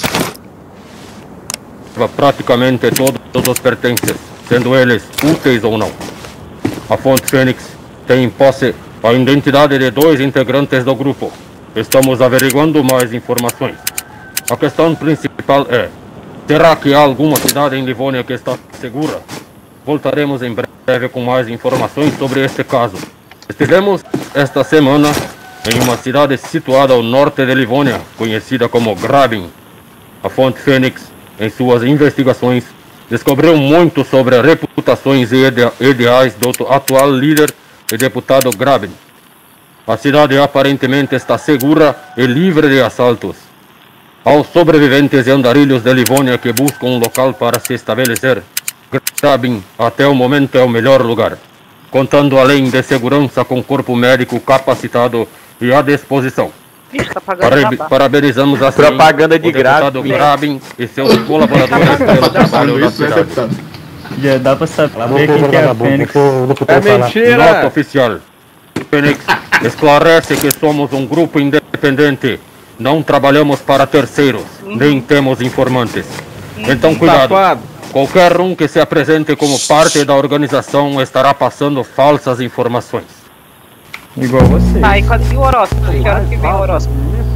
Praticamente todos os pertences, sendo eles úteis ou não. A Fonte Fênix tem em posse a identidade de 2 integrantes do grupo. Estamos averiguando mais informações. A questão principal é: será que há alguma cidade em Livônia que está segura? Voltaremos em breve com mais informações sobre este caso. Estivemos esta semana em uma cidade situada ao norte de Livônia, conhecida como Grabin. A Fonte Fênix, em suas investigações, descobriu muito sobre as reputações e ideais do atual líder e deputado Grabin. A cidade aparentemente está segura e livre de assaltos. Aos sobreviventes e andarilhos de Livônia que buscam um local para se estabelecer, Grabin até o momento é o melhor lugar, contando além de segurança com corpo médico capacitado e à disposição. Ixi, tá pagando Parabenizamos assim propaganda de o deputado Grabin e seus colaboradores pelo trabalho da cidade. Já dá pra saber quem que é a Fênix. É mentira! Nota oficial. Fênix esclarece que somos um grupo independente. Não trabalhamos para terceiros, nem temos informantes. Então cuidado. Qualquer um que se apresente como parte da organização estará passando falsas informações. Igual você. Tá, e o horóscopo? Que hora que vem o horóscopo?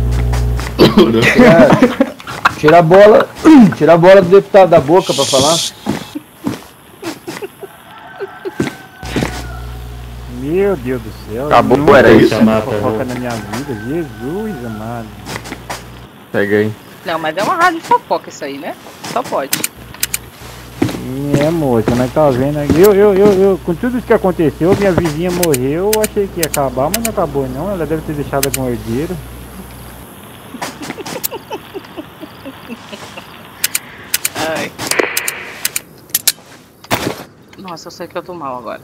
Tira a bola do deputado da boca pra falar. Meu Deus do céu. Acabou, era isso? Fofoca na minha vida, Jesus amado. Pega aí. Não, mas é uma rádio de fofoca isso aí, né? Só pode. É, moça, mas tá vendo aqui. Eu, com tudo isso que aconteceu, minha vizinha morreu, eu achei que ia acabar, mas não acabou não. Ela deve ter deixado algum herdeiro. Ai. Nossa, eu sei que eu tô mal agora.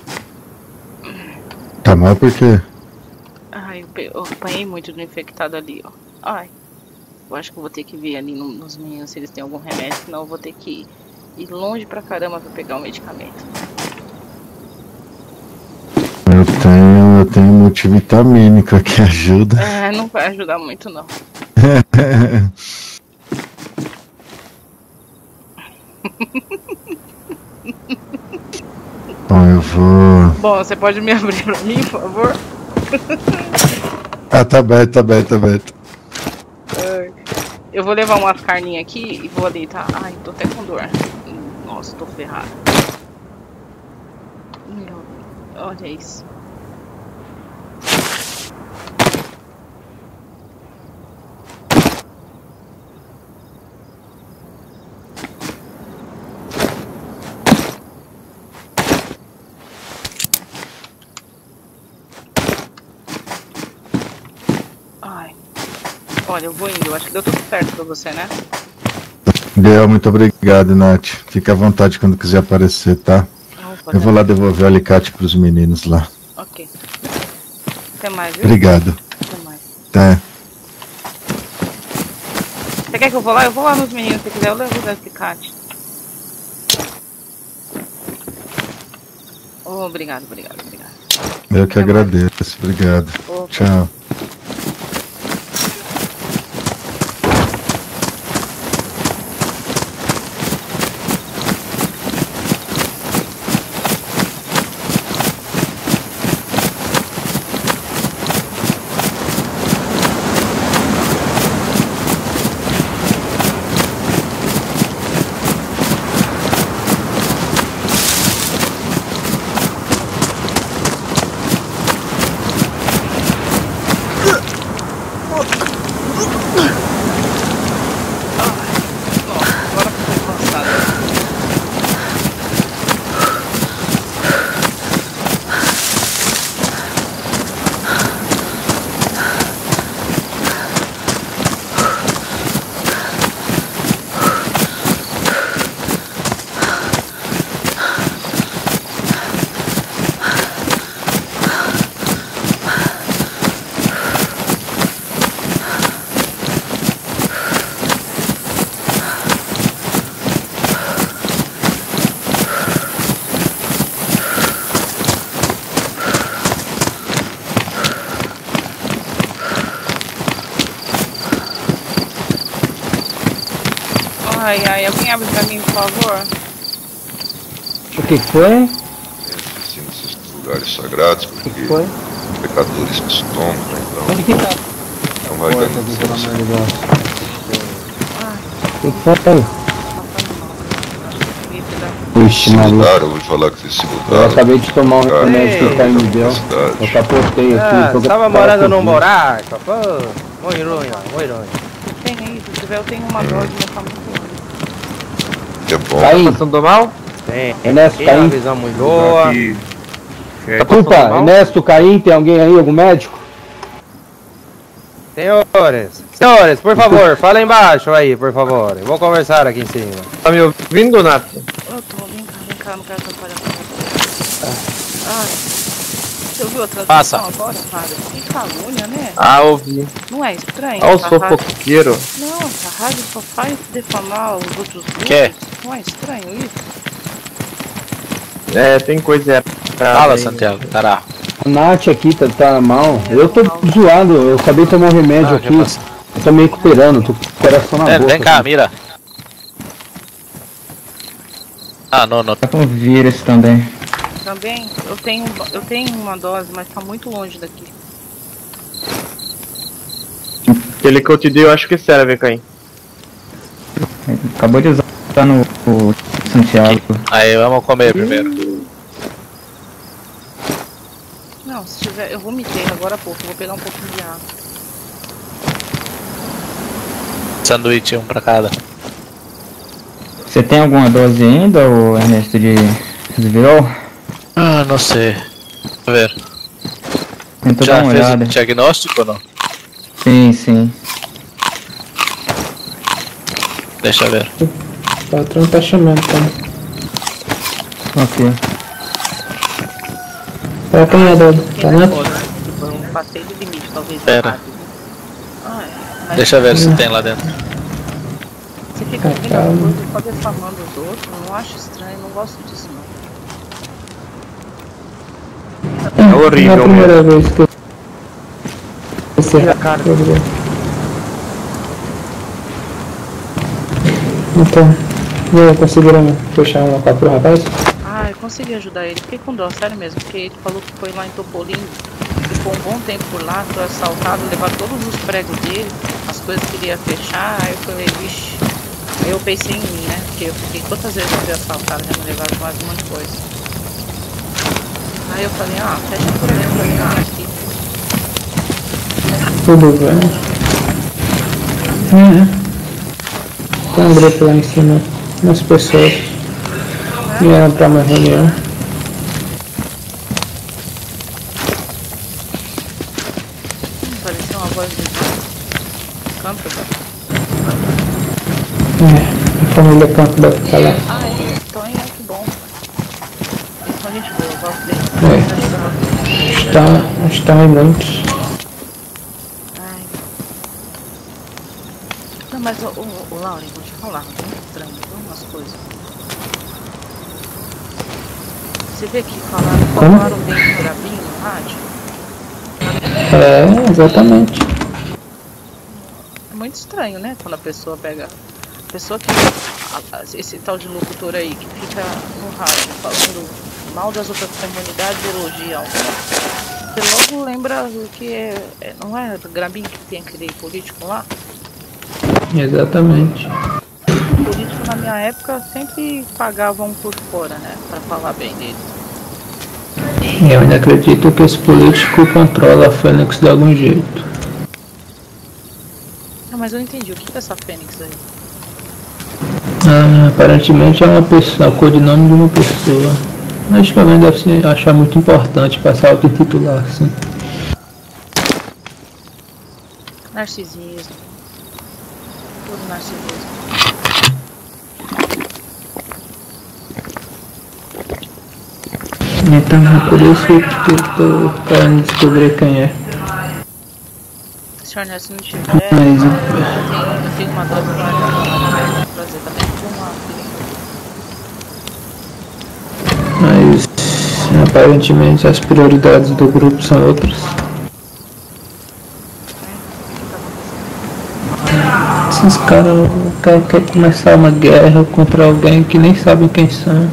Tá mal por quê? Ai, eu apanhei muito do infectado ali, ó. Ai. Eu acho que eu vou ter que ver ali nos meninos se eles têm algum remédio, senão eu vou ter que ir longe pra caramba pra pegar o medicamento. Eu tenho multivitamínica que ajuda. É, não vai ajudar muito não. Bom, eu vou... Bom, você pode me abrir pra mim, por favor? Ah, tá aberto. Eu vou levar umas carninhas aqui e vou ali, tá? Ai, tô até com dor. Nossa, tô ferrado. Olha isso. Ai. Olha, eu vou indo. Eu acho que deu tudo certo pra você, né? Deu, muito obrigado, Nath. Fica à vontade quando quiser aparecer, tá? Opa, Eu vou lá devolver o alicate pros meninos lá. Ok. Até mais, viu? Obrigado. Até mais. Até. Você quer que eu vou lá? Eu vou lá nos meninos, se quiser. Eu levo o alicate. Oh, obrigado. Eu que agradeço. Obrigado. Opa. Tchau. Ai, ai, alguém abre pra mim, por favor? O que foi? Assim, nesses lugares sagrados, porque foi? pecadores se tomam, então. Onde que tá? Não vai dar O que foi? Ixi, se maluco. mudaram, eu vou falar que eles se mudaram. Eu acabei de tomar um remédio que o Caio me deu. Eu capotei aqui. Tava morando num buraco, pô. Muito ruim, muito ruim. Tem aí, se tiver eu tenho uma dose, mas tá muito ruim. É bom. Caim. Passando mal? Tem. Ernesto, Tem uma Caim. visão muito boa. Desculpa, Ernesto, Caim, tem alguém aí, algum médico? Senhores, por favor, fala embaixo aí, por favor. Eu vou conversar aqui em cima. Tá me ouvindo, Nath? Eu tô, vem cá, não quero atrapalhar com você. Ai, você ouviu a tradução Passa. agora, cara? Que calúnia, né? Ah, ouvi. Não é estranho? Ah, o Essa rádio- fofoqueiro. Não, essa rádio só faz defamar os outros grupos. Que? Não é estranho isso? É, tem coisa errada. Fala, aí. Santiago, caralho. A Nath aqui tá mal. Eu tô zoado, eu acabei de tomar um remédio aqui. Eu tô me recuperando, tô com o coração na boca. Vem cá, assim. mira. Ah, não. Tá com vírus também. Também, eu tenho uma dose, mas tá muito longe daqui. Aquele que eu te dei, eu acho que serve, Caim. Acabou de usar no Santiago. Aí, vamos comer primeiro. Não, se tiver, eu vomitei agora há pouco, vou pegar um pouquinho de água. Sanduíche, um pra cada. Você tem alguma dose ainda, ô Ernesto, de Resvirol? Ah, não sei. Deixa eu ver. Tenta Já dar uma fez olhada. o diagnóstico ou não? Sim. Deixa eu ver. O patrão tá chamando, tá? Ok. Qual que é a dose? Tá Não na? foi um passeio de limite, talvez. Pera. Mas Deixa eu ver se tem lá dentro. você fica vendo coisa só defamando os outros, não acho estranho, não gosto disso não. É horrível É a primeira vez que eu... Então, e aí, conseguiram fechar uma copa pro rapaz? Ah, eu consegui ajudar ele, fiquei com dó, sério mesmo, porque ele falou que foi lá em Topolin, ficou um bom tempo por lá, foi assaltado, levaram todos os pregos dele, as coisas que ele ia fechar, aí eu falei, vixe, aí eu pensei em mim, né, porque eu fiquei quantas vezes eu fui assaltado, já me levaram mais um monte de coisa. Aí eu falei, fecha por dentro ali, aqui. Tudo bem. Tem um grupo lá em cima, umas pessoas vieram pra uma reunião. Pareceu uma voz de canto, A família Campo deve estar lá. então é que bom. Eles são gente boa, eu gosto deles. Estão em muitos. Não, mas o Lauren, vou te falar, é muito estranho, umas coisas. Você vê que falaram bem do Grabinho no rádio? É, exatamente. É muito estranho, né? Quando a pessoa pega. A pessoa que. Esse tal de locutor aí que fica no rádio falando mal das outras comunidades e elogia alguma. Você logo lembra do que não é do Grabinho que tem aquele político lá? Exatamente. O político na minha época sempre pagava um por fora, né? Pra falar bem dele. Eu ainda acredito que esse político controla a Fênix de algum jeito. Não, mas eu não entendi. O que é essa Fênix aí? Aparentemente é uma pessoa, o codinome de uma pessoa. Acho que alguém deve achar muito importante passar auto-titular assim. Narcisismo. Puro narcisismo. Então é por isso que eu tô querendo descobrir quem é. Senhor, né, se não tiver, eu tenho uma dose pra trazer também com uma Mas aparentemente as prioridades do grupo são outras. Esses caras querem começar uma guerra contra alguém que nem sabem quem são.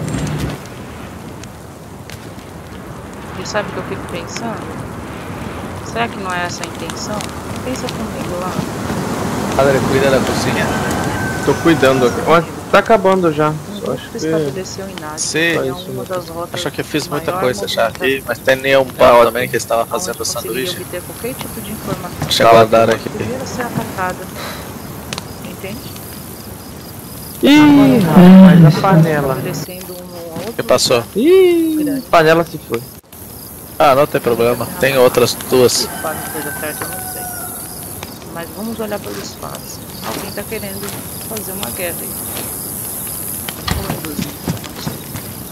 E sabe o que eu fico pensando? Será que não é essa a intenção? Pensa comigo lá. Padre, cuida da cozinha. Tô cuidando aqui. Ué, tá acabando já. Só acho que... estabeleceu em nada. Sim, É uma das rotas. acho que fiz muita coisa já aqui, mas tem um pau também que estava fazendo sanduíche. Obter qualquer tipo de informação. Deixa eu guardar aqui. Deveria ser atacada. Entende? Ih, rapaz, a panela. O que passou? Ih, panela se foi. Ah, não tem problema. Tem outras duas. Se faz coisa certa, eu não sei. Mas vamos olhar pelos fatos. Alguém tá querendo fazer uma guerra aí. Ou induzir, não sei.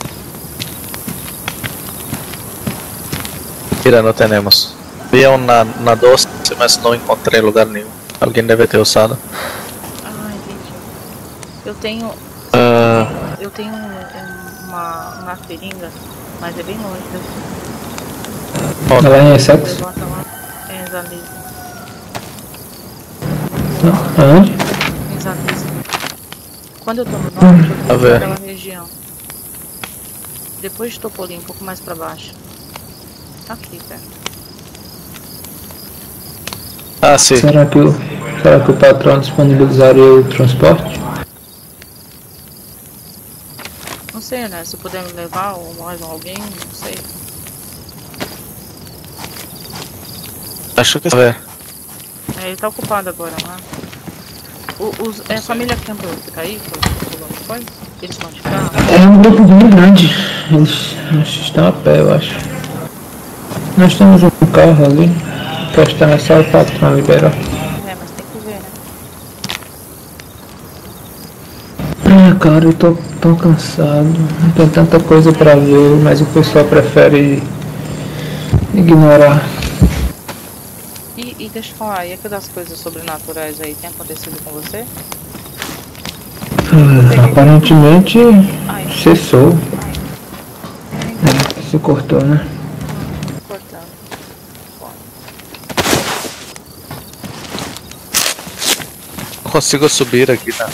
Mira, não temos. Vi na doce, mas não encontrei lugar nenhum. Alguém deve ter usado. Ah, entendi. Eu tenho uma seringa, mas é bem longe daqui. Ela é sexo? Levanta lá. É, Exalisa. Aonde? Exalisa. Quando eu tô no norte, eu tô naquela região. Depois de Topolim, um pouco mais pra baixo. Aqui, perto. Ah, sim. Será que o patrão disponibilizaria o transporte? Não sei, né? Se puder me levar ou mais alguém, não sei. Acho que Ele tá ocupado agora, né? A família Campbell que tá aí, que foi? Eles estão de carro? É um grupo bem grande. Eles estão a pé, eu acho. Nós temos um carro ali. A questão é só o patrão liberar. É, mas tem que ver, né? Ah, cara, eu tô tão cansado. Não tem tanta coisa pra ver, mas o pessoal prefere ignorar. E deixa eu falar, e aquelas coisas sobrenaturais aí, tem acontecido com você? Aparentemente cessou. Se cortou, né? Cortando. não consigo subir aqui, tá?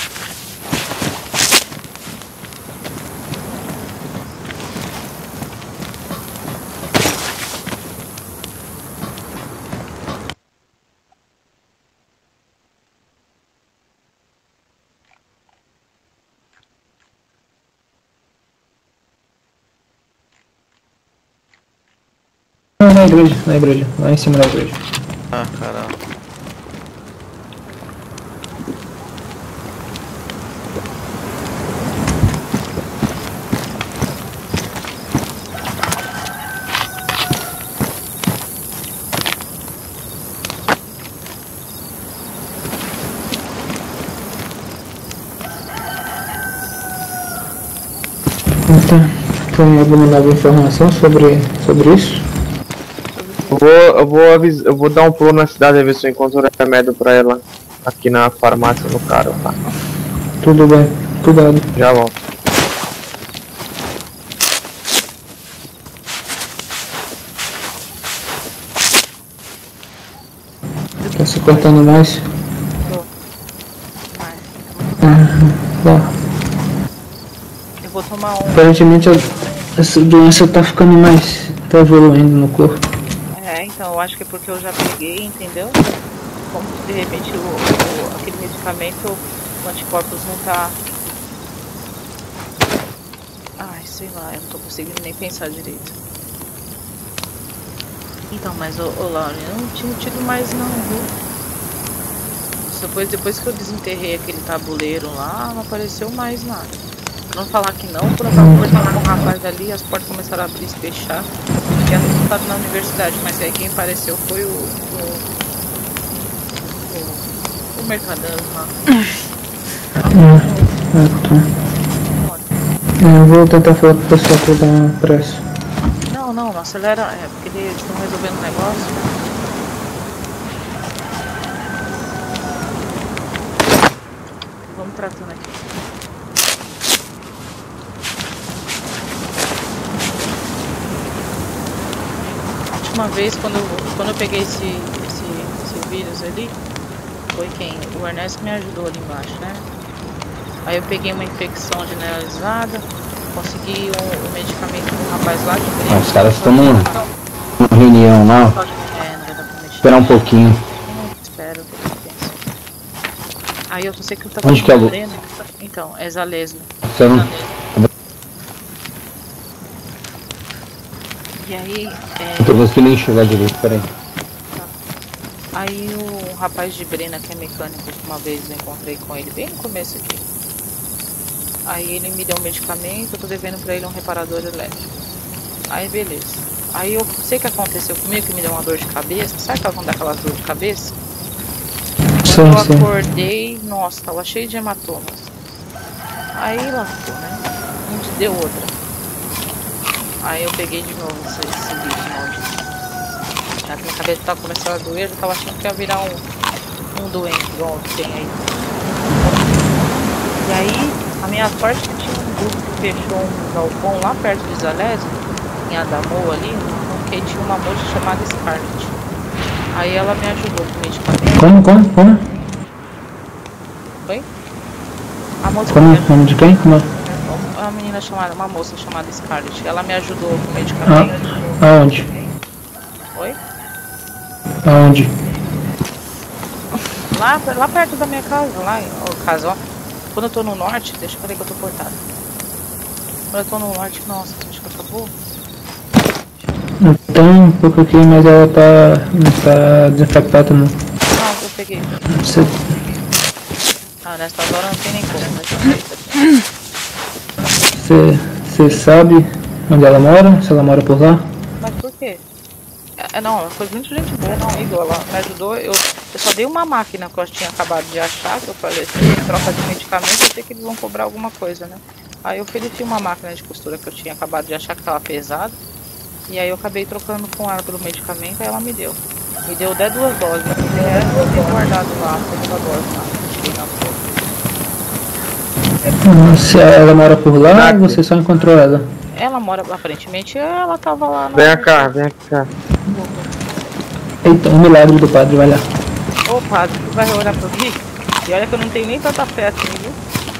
Na igreja, lá em cima da igreja. Ah, caramba. Tem alguma nova informação sobre isso? Eu vou dar um pulo na cidade e ver se eu encontro remédio pra ela aqui na farmácia no carro, tá? Tudo bem, cuidado. Já volto. Tá se cortando mais? Tá. Eu vou tomar um. Aparentemente essa doença tá ficando mais. Tá evoluindo no corpo. É, então eu acho que é porque eu já peguei, entendeu? Como de repente aquele medicamento, o anticorpos não tá. Ai, sei lá, eu não tô conseguindo nem pensar direito. Então, mas ô Laura, eu não tinha tido mais não, viu? Depois que eu desenterrei aquele tabuleiro lá, não apareceu mais nada. Pra não falar que não, quando eu tava conversando com o rapaz ali, as portas começaram a abrir e se fechar. Tinha resultado na universidade, mas aí quem apareceu foi o mercadão lá. Eu vou tentar falar pro pessoal pra dar uma pressa. Não acelera, porque eles estão resolvendo um negócio. Vamos tratando aqui. A última vez, quando eu peguei esse vírus ali, Foi quem? O Ernesto me ajudou ali embaixo, né? Aí eu peguei uma infecção generalizada, consegui um medicamento do rapaz lá de Breno. Os caras estão numa reunião lá. Não vai dar pra mexer. Esperar um pouquinho. Espero, que eu penso. Aí eu sei que eu tava Onde que é o Breno. Então, é Zalesmo. Você não... E aí, Eu tô conseguindo enxergar direito, peraí. aí o rapaz de Brena, que é mecânico, que uma vez eu encontrei com ele bem no começo aqui. Aí ele me deu um medicamento, eu tô devendo pra ele um reparador elétrico. Aí beleza. Aí eu sei o que aconteceu comigo, que me deu uma dor de cabeça. Sabe quando dá aquelas dor de cabeça? Quando eu acordei, nossa, tava cheio de hematomas. Aí lascou, né? Um te deu outra. Aí eu peguei de novo esse bicho maldito. Já que minha cabeça tava começando a doer, eu tava achando que ia virar um doente, igual tem aí. E aí, a minha sorte é que tinha um grupo que fechou um galpão lá perto de Zalesmo, em Adamo ali, porque tinha uma moça chamada Scarlett. Aí ela me ajudou com o medicamento. Como? Oi? A moça Como de quem? Como? Uma menina chamada, uma moça chamada Scarlett. Ela me ajudou com o medicamento. Aonde? Oi? Aonde? Lá perto da minha casa, ó. Quando eu tô no norte, deixa eu ver que eu tô cortado. Quando eu tô no norte, nossa, acho que acabou. Tem um pouco aqui, mas ela não tá desinfectada não. Não, eu peguei. Você... Ah, nessa hora não tem nem como, Você sabe onde ela mora? Se ela mora por lá? Mas por quê? Não, ela foi muito gente boa comigo, ela me ajudou. Eu só dei uma máquina que eu tinha acabado de achar, que eu falei assim, troca de medicamento, eu sei que eles vão cobrar alguma coisa, né? Aí eu ofereci uma máquina de costura que eu tinha acabado de achar que tava pesada. E aí eu acabei trocando com ela pelo medicamento e ela me deu. Me deu 10 duas doses, né? Eu tenho guardado lá, a segunda dose lá. Tirei na foto. Se ela mora por lá, você só encontrou ela? Ela mora, aparentemente, ela tava lá no... Vem cá. Eita, um milagre do padre, vai lá. Ô padre, tu vai orar por mim? E olha que eu não tenho nem tanta fé assim, viu?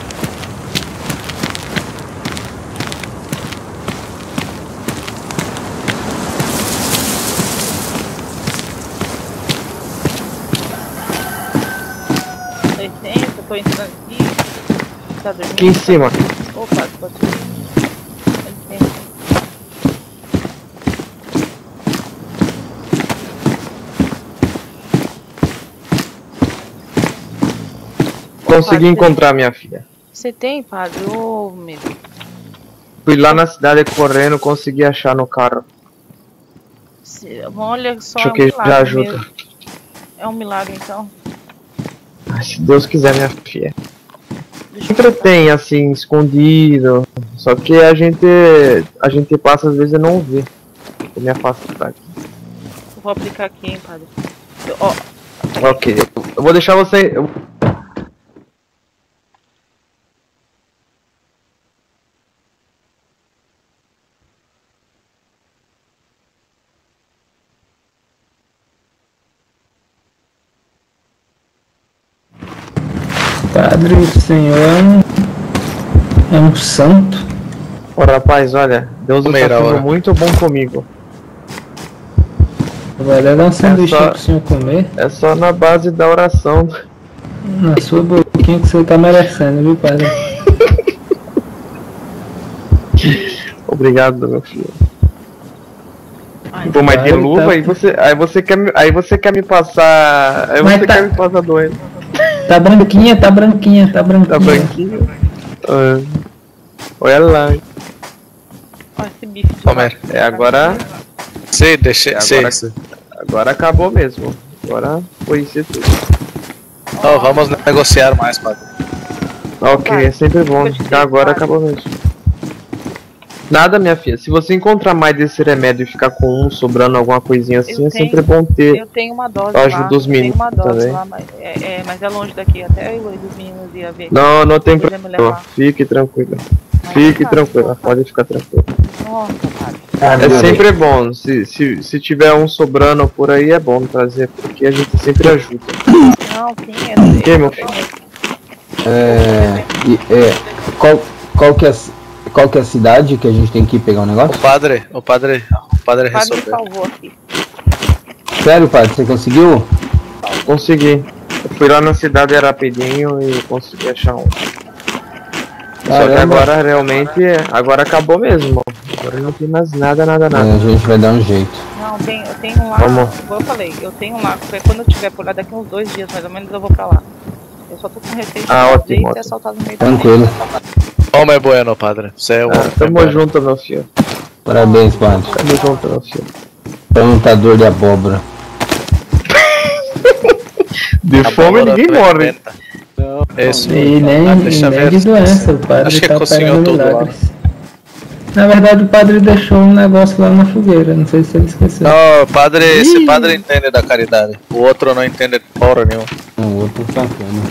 Eu tô entrando aqui. Tá dormindo? Aqui em cima. Ô padre, pode dormir. Consegui encontrar minha filha. Você tem, padre? Ô, meu. Fui lá na cidade correndo, consegui achar no carro. Olha só, Acho é um que milagre já ajuda. mesmo. É um milagre, então. Se Deus quiser, minha filha. Sempre tem, assim, escondido. Só que a gente passa às vezes e não vê. Vou me afastar aqui. Eu vou aplicar aqui, hein, padre. Ó. Ok, eu vou deixar você... Padre, o senhor é um santo. Ô rapaz, olha, Deus está sendo muito bom comigo. Vai dar um sanduíche pro senhor comer. É só na base da oração. Na sua boquinha que você tá merecendo, viu, padre? Obrigado, meu filho. Pô, mas de luva, tá... aí você quer me passar. Aí mas você quer me passar doendo. Tá branquinha. Tá branquinha? Olha lá. Olha esse bicho. Agora. Sim, deixa. Agora acabou mesmo. Agora foi isso tudo. Não, vamos negociar mais, padre. Ok, é sempre bom. Agora acabou mesmo. Nada, minha filha. Se você encontrar mais desse remédio e ficar com sobrando alguma coisinha assim, é sempre bom ter. Eu tenho uma dose ajuda os meninos também. Lá, mas é longe daqui. Até eu e os meninos ia ver. Não tem problema. Fique tranquilo. Fique tranquila, pode ficar tranquila. Nossa, É sempre bom, se tiver um sobrando por aí é bom trazer, porque a gente sempre ajuda. Não, quem é? Ok, meu filho? Qual que é a cidade que a gente tem que ir pegar um negócio? O padre resolveu. Salvou aqui. Sério, padre, você conseguiu? Consegui. Eu fui lá na cidade rapidinho e consegui achar um. Só que agora realmente, agora acabou mesmo. Agora não tem mais nada. A gente vai dar um jeito. Não, eu tenho lá, como eu falei, eu tenho lá, quando eu estiver por lá, daqui uns 2 dias mais ou menos eu vou pra lá. Eu só tô com receio de ótimo. ser assaltado no meio Tranquilo. Como é bueno, padre. Você é tamo junto, meu filho. Parabéns, padre. Tamo junto, meu filho. Plantador de abóbora. De fome ninguém morre. Isso. E nem de doença, o padre Acho que tá cozinhou operando tudo lá. milagres. Na verdade o padre deixou um negócio lá na fogueira, não sei se ele esqueceu. Não, esse padre entende da caridade. O outro não entende de porra nenhuma. O outro sacana.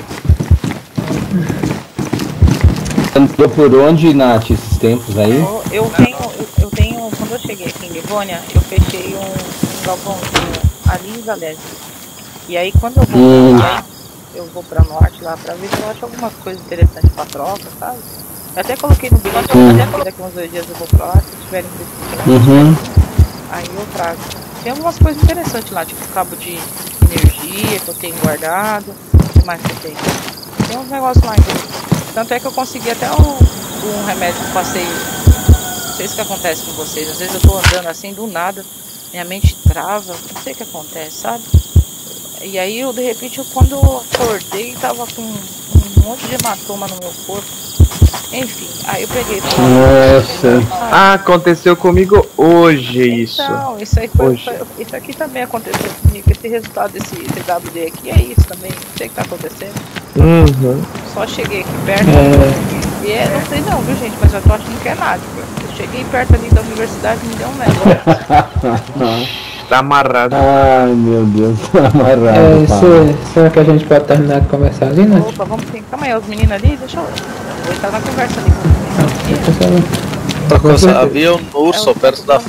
Andou por onde, Nath, esses tempos aí? Eu tenho, quando eu cheguei aqui em Livônia, eu fechei um galpãozinho ali em Zalés. E aí quando eu vou eu vou pra norte lá pra ver se eu acho algumas coisas interessantes pra troca, sabe? Eu até coloquei no bilhete, até daqui uns 2 dias eu vou pra lá, se tiverem precisando. Aí eu trago. Tem algumas coisas interessantes lá, tipo cabo de energia que eu tenho guardado. O que mais que eu tenho? Tem uns negócios lá ainda. Tanto é que eu consegui até um remédio que eu passei. Não sei se que acontece com vocês. Às vezes eu tô andando assim do nada, minha mente trava, não sei o que acontece, sabe? E aí eu de repente quando eu acordei tava com um monte de hematoma no meu corpo. Enfim, aí eu peguei. Aconteceu comigo hoje isso. Então, isso aí isso aqui também aconteceu comigo. Esse resultado desse TWD aqui é isso também. Não sei o que tá acontecendo. Só cheguei aqui perto. E não sei não, viu gente, mas eu tô achando que é nada. Eu cheguei perto ali da universidade e me deu um negócio. Tá amarrado. Ai meu Deus, tá amarrado. Será que a gente pode terminar de conversar ali, né? Opa, vamos sim. Calma aí, os meninos ali, deixa eu entrar na conversa ali. Outra coisa, havia um urso perto da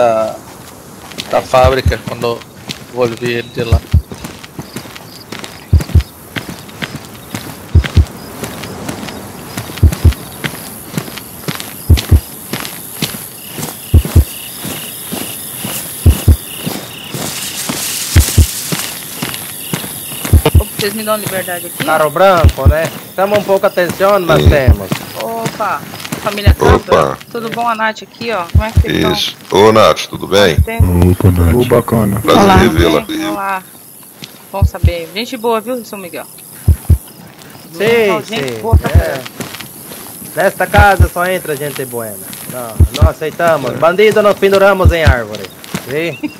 fábrica quando volvi ele de lá. Vocês me dão liberdade aqui? Carro branco, né? Chama um pouco a atenção, mas temos. Opa, família Cabra. Tudo bom, a Nath aqui, ó? Como é que vocês estão? Isso. Ô, Nath, tudo bem? Opa, Nath. Bacana. Prazer revê-la. Olá. Bom saber. Gente boa, viu, São Miguel? Gente boa pra caramba. Nesta casa só entra gente buena. Não aceitamos. Bandido nós penduramos em árvore. Sim?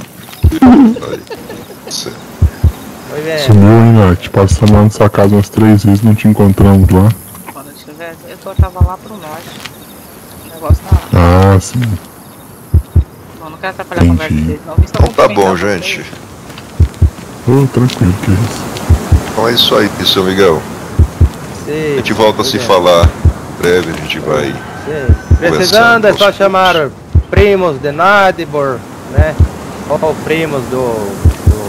Muito bem. Sumiu, hein, Nath? Passamos lá nessa casa umas 3 vezes, não te encontramos lá. Quando eu estiver, eu tava lá pro norte. O negócio tá lá. Ah, sim. Não quero atrapalhar a conversa deles, não. Então tá bom, gente. Tranquilo, que isso. Então é isso aí, seu Miguel. Sim, a gente volta a se falar. Breve a gente vai. Precisando é só chamar primos de Nadibor, né? Ou primos do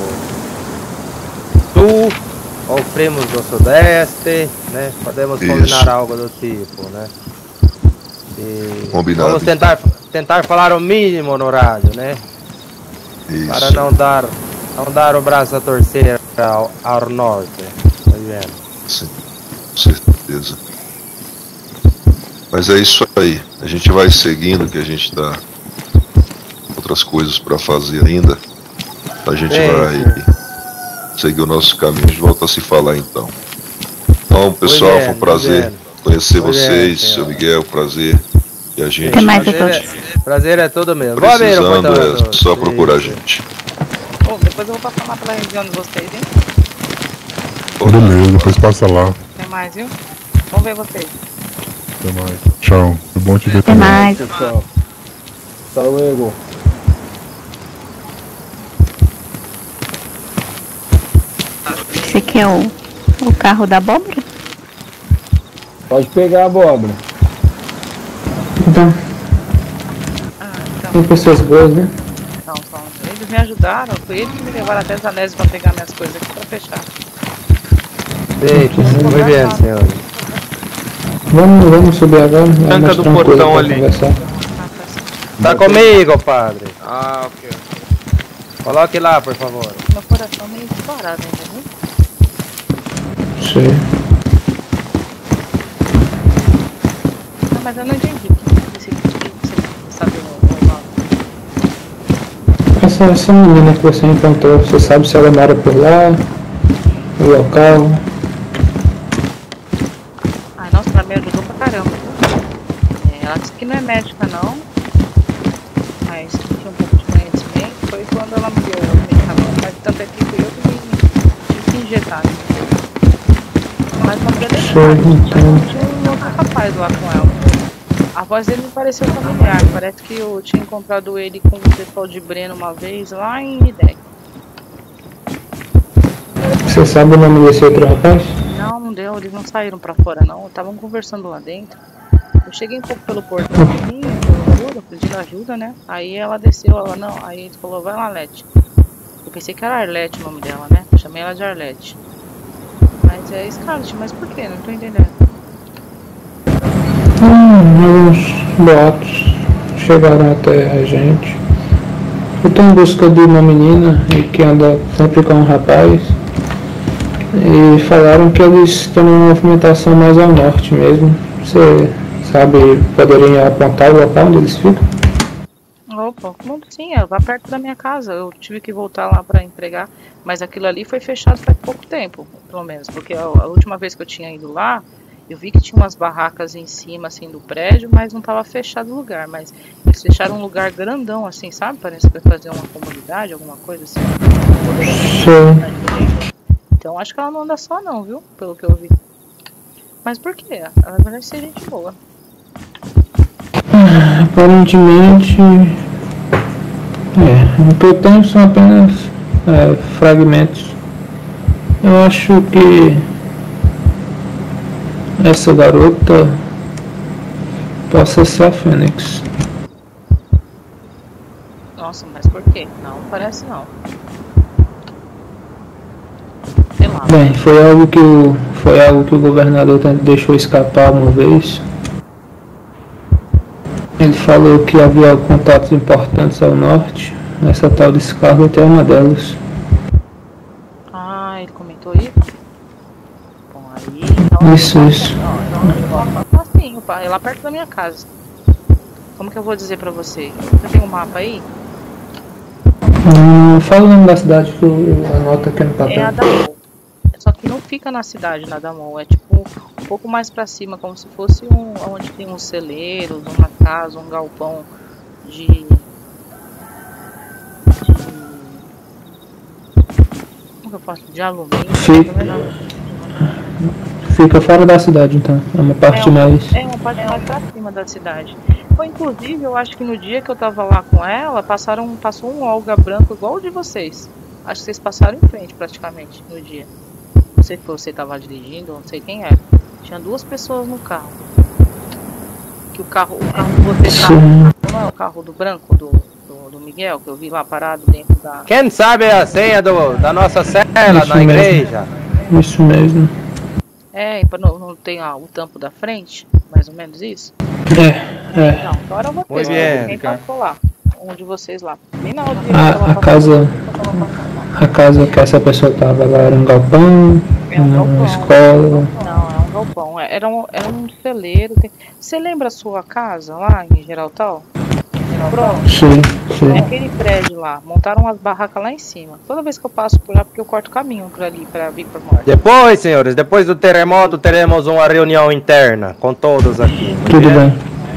sul, ou primos do sudeste, né? Podemos combinar algo do tipo, né? E combinado. Vamos tentar falar o mínimo no rádio, né? Isso. Para não dar o braço a torcer ao norte, tá vendo? Sim, com certeza. Mas é isso aí. A gente vai seguindo, que a gente tá com outras coisas para fazer ainda. A gente vai seguir o nosso caminho. A gente volta a se falar então. Então, pessoal, foi um prazer conhecer vocês, seu Miguel, prazer. E a gente. Prazer é todo meu. Precisando, é só procurar a gente. Depois eu vou passar lá pela região de vocês, hein? Beleza, depois passa lá. Tem mais, viu? Vamos ver vocês. Até mais. Tchau. É bom te ver Até também. mais. Tchau. Hasta luego. Você quer o carro da abóbora? Pode pegar a abóbora. Então. Tem pessoas boas, né? Não, eles me ajudaram, foi eles que me levaram até Zanese pra pegar minhas coisas aqui pra fechar. Muito bem, senhor. Vamos subir agora. Tranca do portão ali. Tá comigo, padre. Ah, ok. Coloque lá, por favor. Meu coração meio disparado ainda, viu? Sei. Não, mas eu não entendi o que você sabe o nome. Essa menina que você encontrou, você sabe se ela mora por lá? O local? Ai, nossa, ela me ajudou pra caramba. Ela disse que não é médica não, mas que tinha um pouco de conhecimento. Foi quando ela me deu o medicamento, mas tanto é que fui eu que tive que injetar. Mas uma mulher tinha um outro rapaz lá com ela. A voz dele me pareceu familiar, parece que eu tinha encontrado ele com o pessoal de Breno uma vez lá em Idec. Você sabe o nome desse outro rapaz? Não deu, eles não saíram pra fora não, estavam conversando lá dentro. Eu cheguei um pouco pelo portão assim, pedindo ajuda, né? Aí ela desceu, aí ele falou, vai lá, Arlete. Eu pensei que era Arlete o nome dela, né? Eu chamei ela de Arlete. Mas é Scarlett, mas por que? Não tô entendendo. Alguns boatos chegaram até a gente. Eu tô em busca de uma menina e que anda sempre com um rapaz. E falaram que eles têm uma movimentação mais ao norte mesmo. Você sabe, poderia apontar o local onde eles ficam? Opa, sim, é lá perto da minha casa. Eu tive que voltar lá pra entregar, mas aquilo ali foi fechado faz pouco tempo, pelo menos, porque a última vez que eu tinha ido lá, eu vi que tinha umas barracas em cima, assim, do prédio, mas não tava fechado o lugar, mas eles fecharam um lugar grandão, assim, sabe? Parece que vai fazer uma comunidade, alguma coisa assim. Sim. Então acho que ela não anda só não, viu? Pelo que eu vi. Mas por quê? Ela parece ser gente boa. Aparentemente... o que eu tenho são apenas fragmentos. Eu acho que essa garota possa ser a Fênix. Nossa, mas por quê? Não, parece não. Sei lá. Bem, foi algo que o governador deixou escapar uma vez. Ele falou que havia contatos importantes ao norte. Essa tal de Scarlett é uma delas. Ah, ele comentou isso? Bom, aí... Então, isso. Assim, é lá perto da minha casa. Como que eu vou dizer pra você? Você tem um mapa aí? Fala o nome da cidade que eu anoto aqui no papel. É Adamol. Só que não fica na cidade, na Adamol. É tipo um pouco mais pra cima, como se fosse onde tem uns celeiros, uma casa, um galpão de como que eu posso? De alumínio. Fica fora da cidade, então. É uma parte mais... É uma parte mais pra cima da cidade. Inclusive, eu acho que no dia que eu tava lá com ela, passou um Olga branco igual o de vocês. Acho que vocês passaram em frente praticamente no dia. Não sei se você tava dirigindo, não sei quem era. Tinha 2 pessoas no carro. Que o carro que você tava, não é o carro do branco, do Miguel, que eu vi lá parado dentro da... Quem sabe a senha da nossa cela na igreja? Isso mesmo. Não tem o tampo da frente? Mais ou menos isso? Não, agora eu vou ter. Quem passou lá? Um de vocês lá. Bem na hora de a casa que essa pessoa tava lá era um galpão? Uma escola? Não, é um galpão. Era um celeiro. Você lembra a sua casa lá em Geraltal? Pronto. Sim. Aquele prédio lá. Montaram umas barracas lá em cima. Toda vez que eu passo por lá, porque eu corto o caminho por ali para vir para morte. Depois, senhores, depois do terremoto, teremos uma reunião interna com todos aqui. Tudo bem.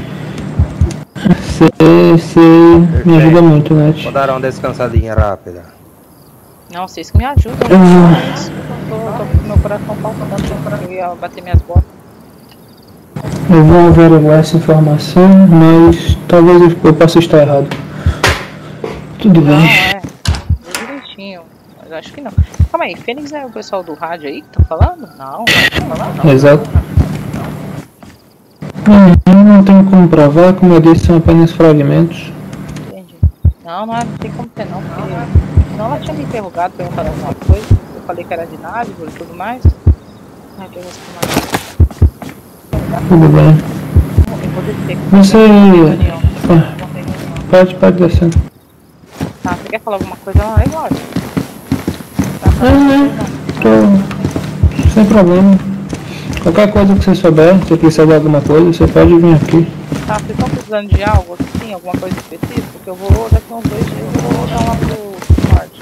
Você me ajuda muito, né? Vou dar uma descansadinha rápida. Não, vocês que me ajudam. Tô com meu coração palpitando, eu ia bater minhas botas. Eu vou averiguar essa informação, mas talvez eu possa estar errado. Tudo bem. Direitinho, mas acho que não. Calma aí, Fênix é o pessoal do rádio aí que tá falando? Não, tá falando não. Exato. Não tenho como provar, como eu disse, são apenas fragmentos. Entendi. Não, não tem como ter não, porque senão ela tinha me interrogado, perguntado alguma coisa. Eu falei que era de Nárvore e tudo mais. Ai, que Tudo bem. eu vou descer. Você... Pode descer. Tá, você quer falar alguma coisa? Não, é igual. Tô... sem problema. Qualquer coisa que você souber, se precisar de alguma coisa, você pode vir aqui. Tá, vocês estão precisando de algo assim, alguma coisa específica? Porque eu vou, daqui a uns 2 dias, eu vou voltar lá pro norte.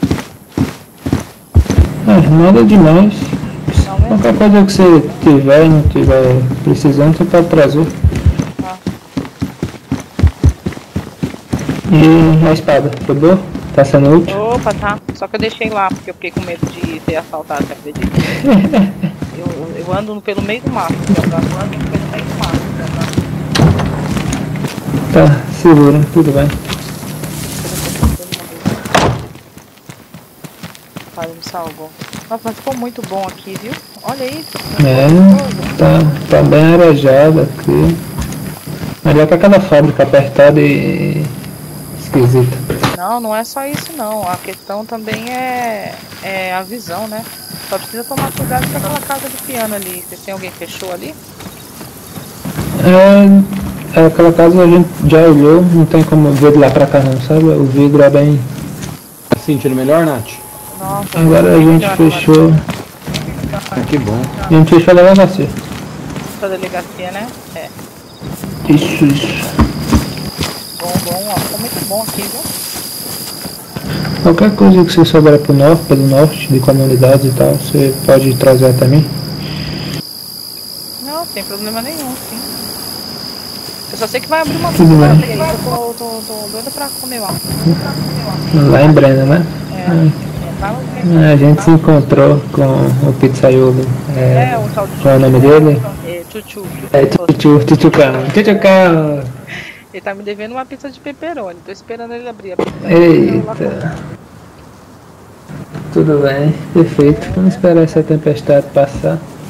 Nada demais. Qualquer coisa que você tiver e não tiver precisando, você pode trazer. Tá. E a espada, foi boa? Tá sendo útil? Opa, tá. Só que eu deixei lá, porque eu fiquei com medo de ser assaltado, você acredita? eu ando pelo meio do mato, eu ando pelo meio do mato. Tá, segura, tudo bem. Pai, me salvou. Nossa, mas ficou muito bom aqui, viu? Olha isso. Tá bem arejado aqui. Melhor que aquela fábrica apertada e esquisita. Não, não é só isso não. A questão também é a visão, né? Só precisa tomar cuidado com aquela casa de piano ali. Vocês têm alguém que fechou ali? Aquela casa a gente já olhou, não tem como ver de lá pra cá não, sabe? O vidro é bem... Tá sentindo melhor, Nath? Nossa, agora a gente fechou. Que bom. A gente fechou a delegacia. Sua delegacia, né? É. Isso. Bom, ó. Ficou muito bom aqui, viu? Qualquer coisa que você souber pelo norte, de comunidades e tal, você pode trazer até mim. Não, sem problema nenhum, sim. Eu só sei que vai abrir uma Tudo bem. aí, eu tô doida pra comer lá. Lá em Brena, né? A gente se encontrou com o pizzaiolo. Qual é o nome dele? Chuchu. Chuchucão. Ele tá me devendo uma pizza de pepperoni. Tô esperando ele abrir a pizza. Eita. Tudo bem, perfeito. Vamos esperar essa tempestade passar.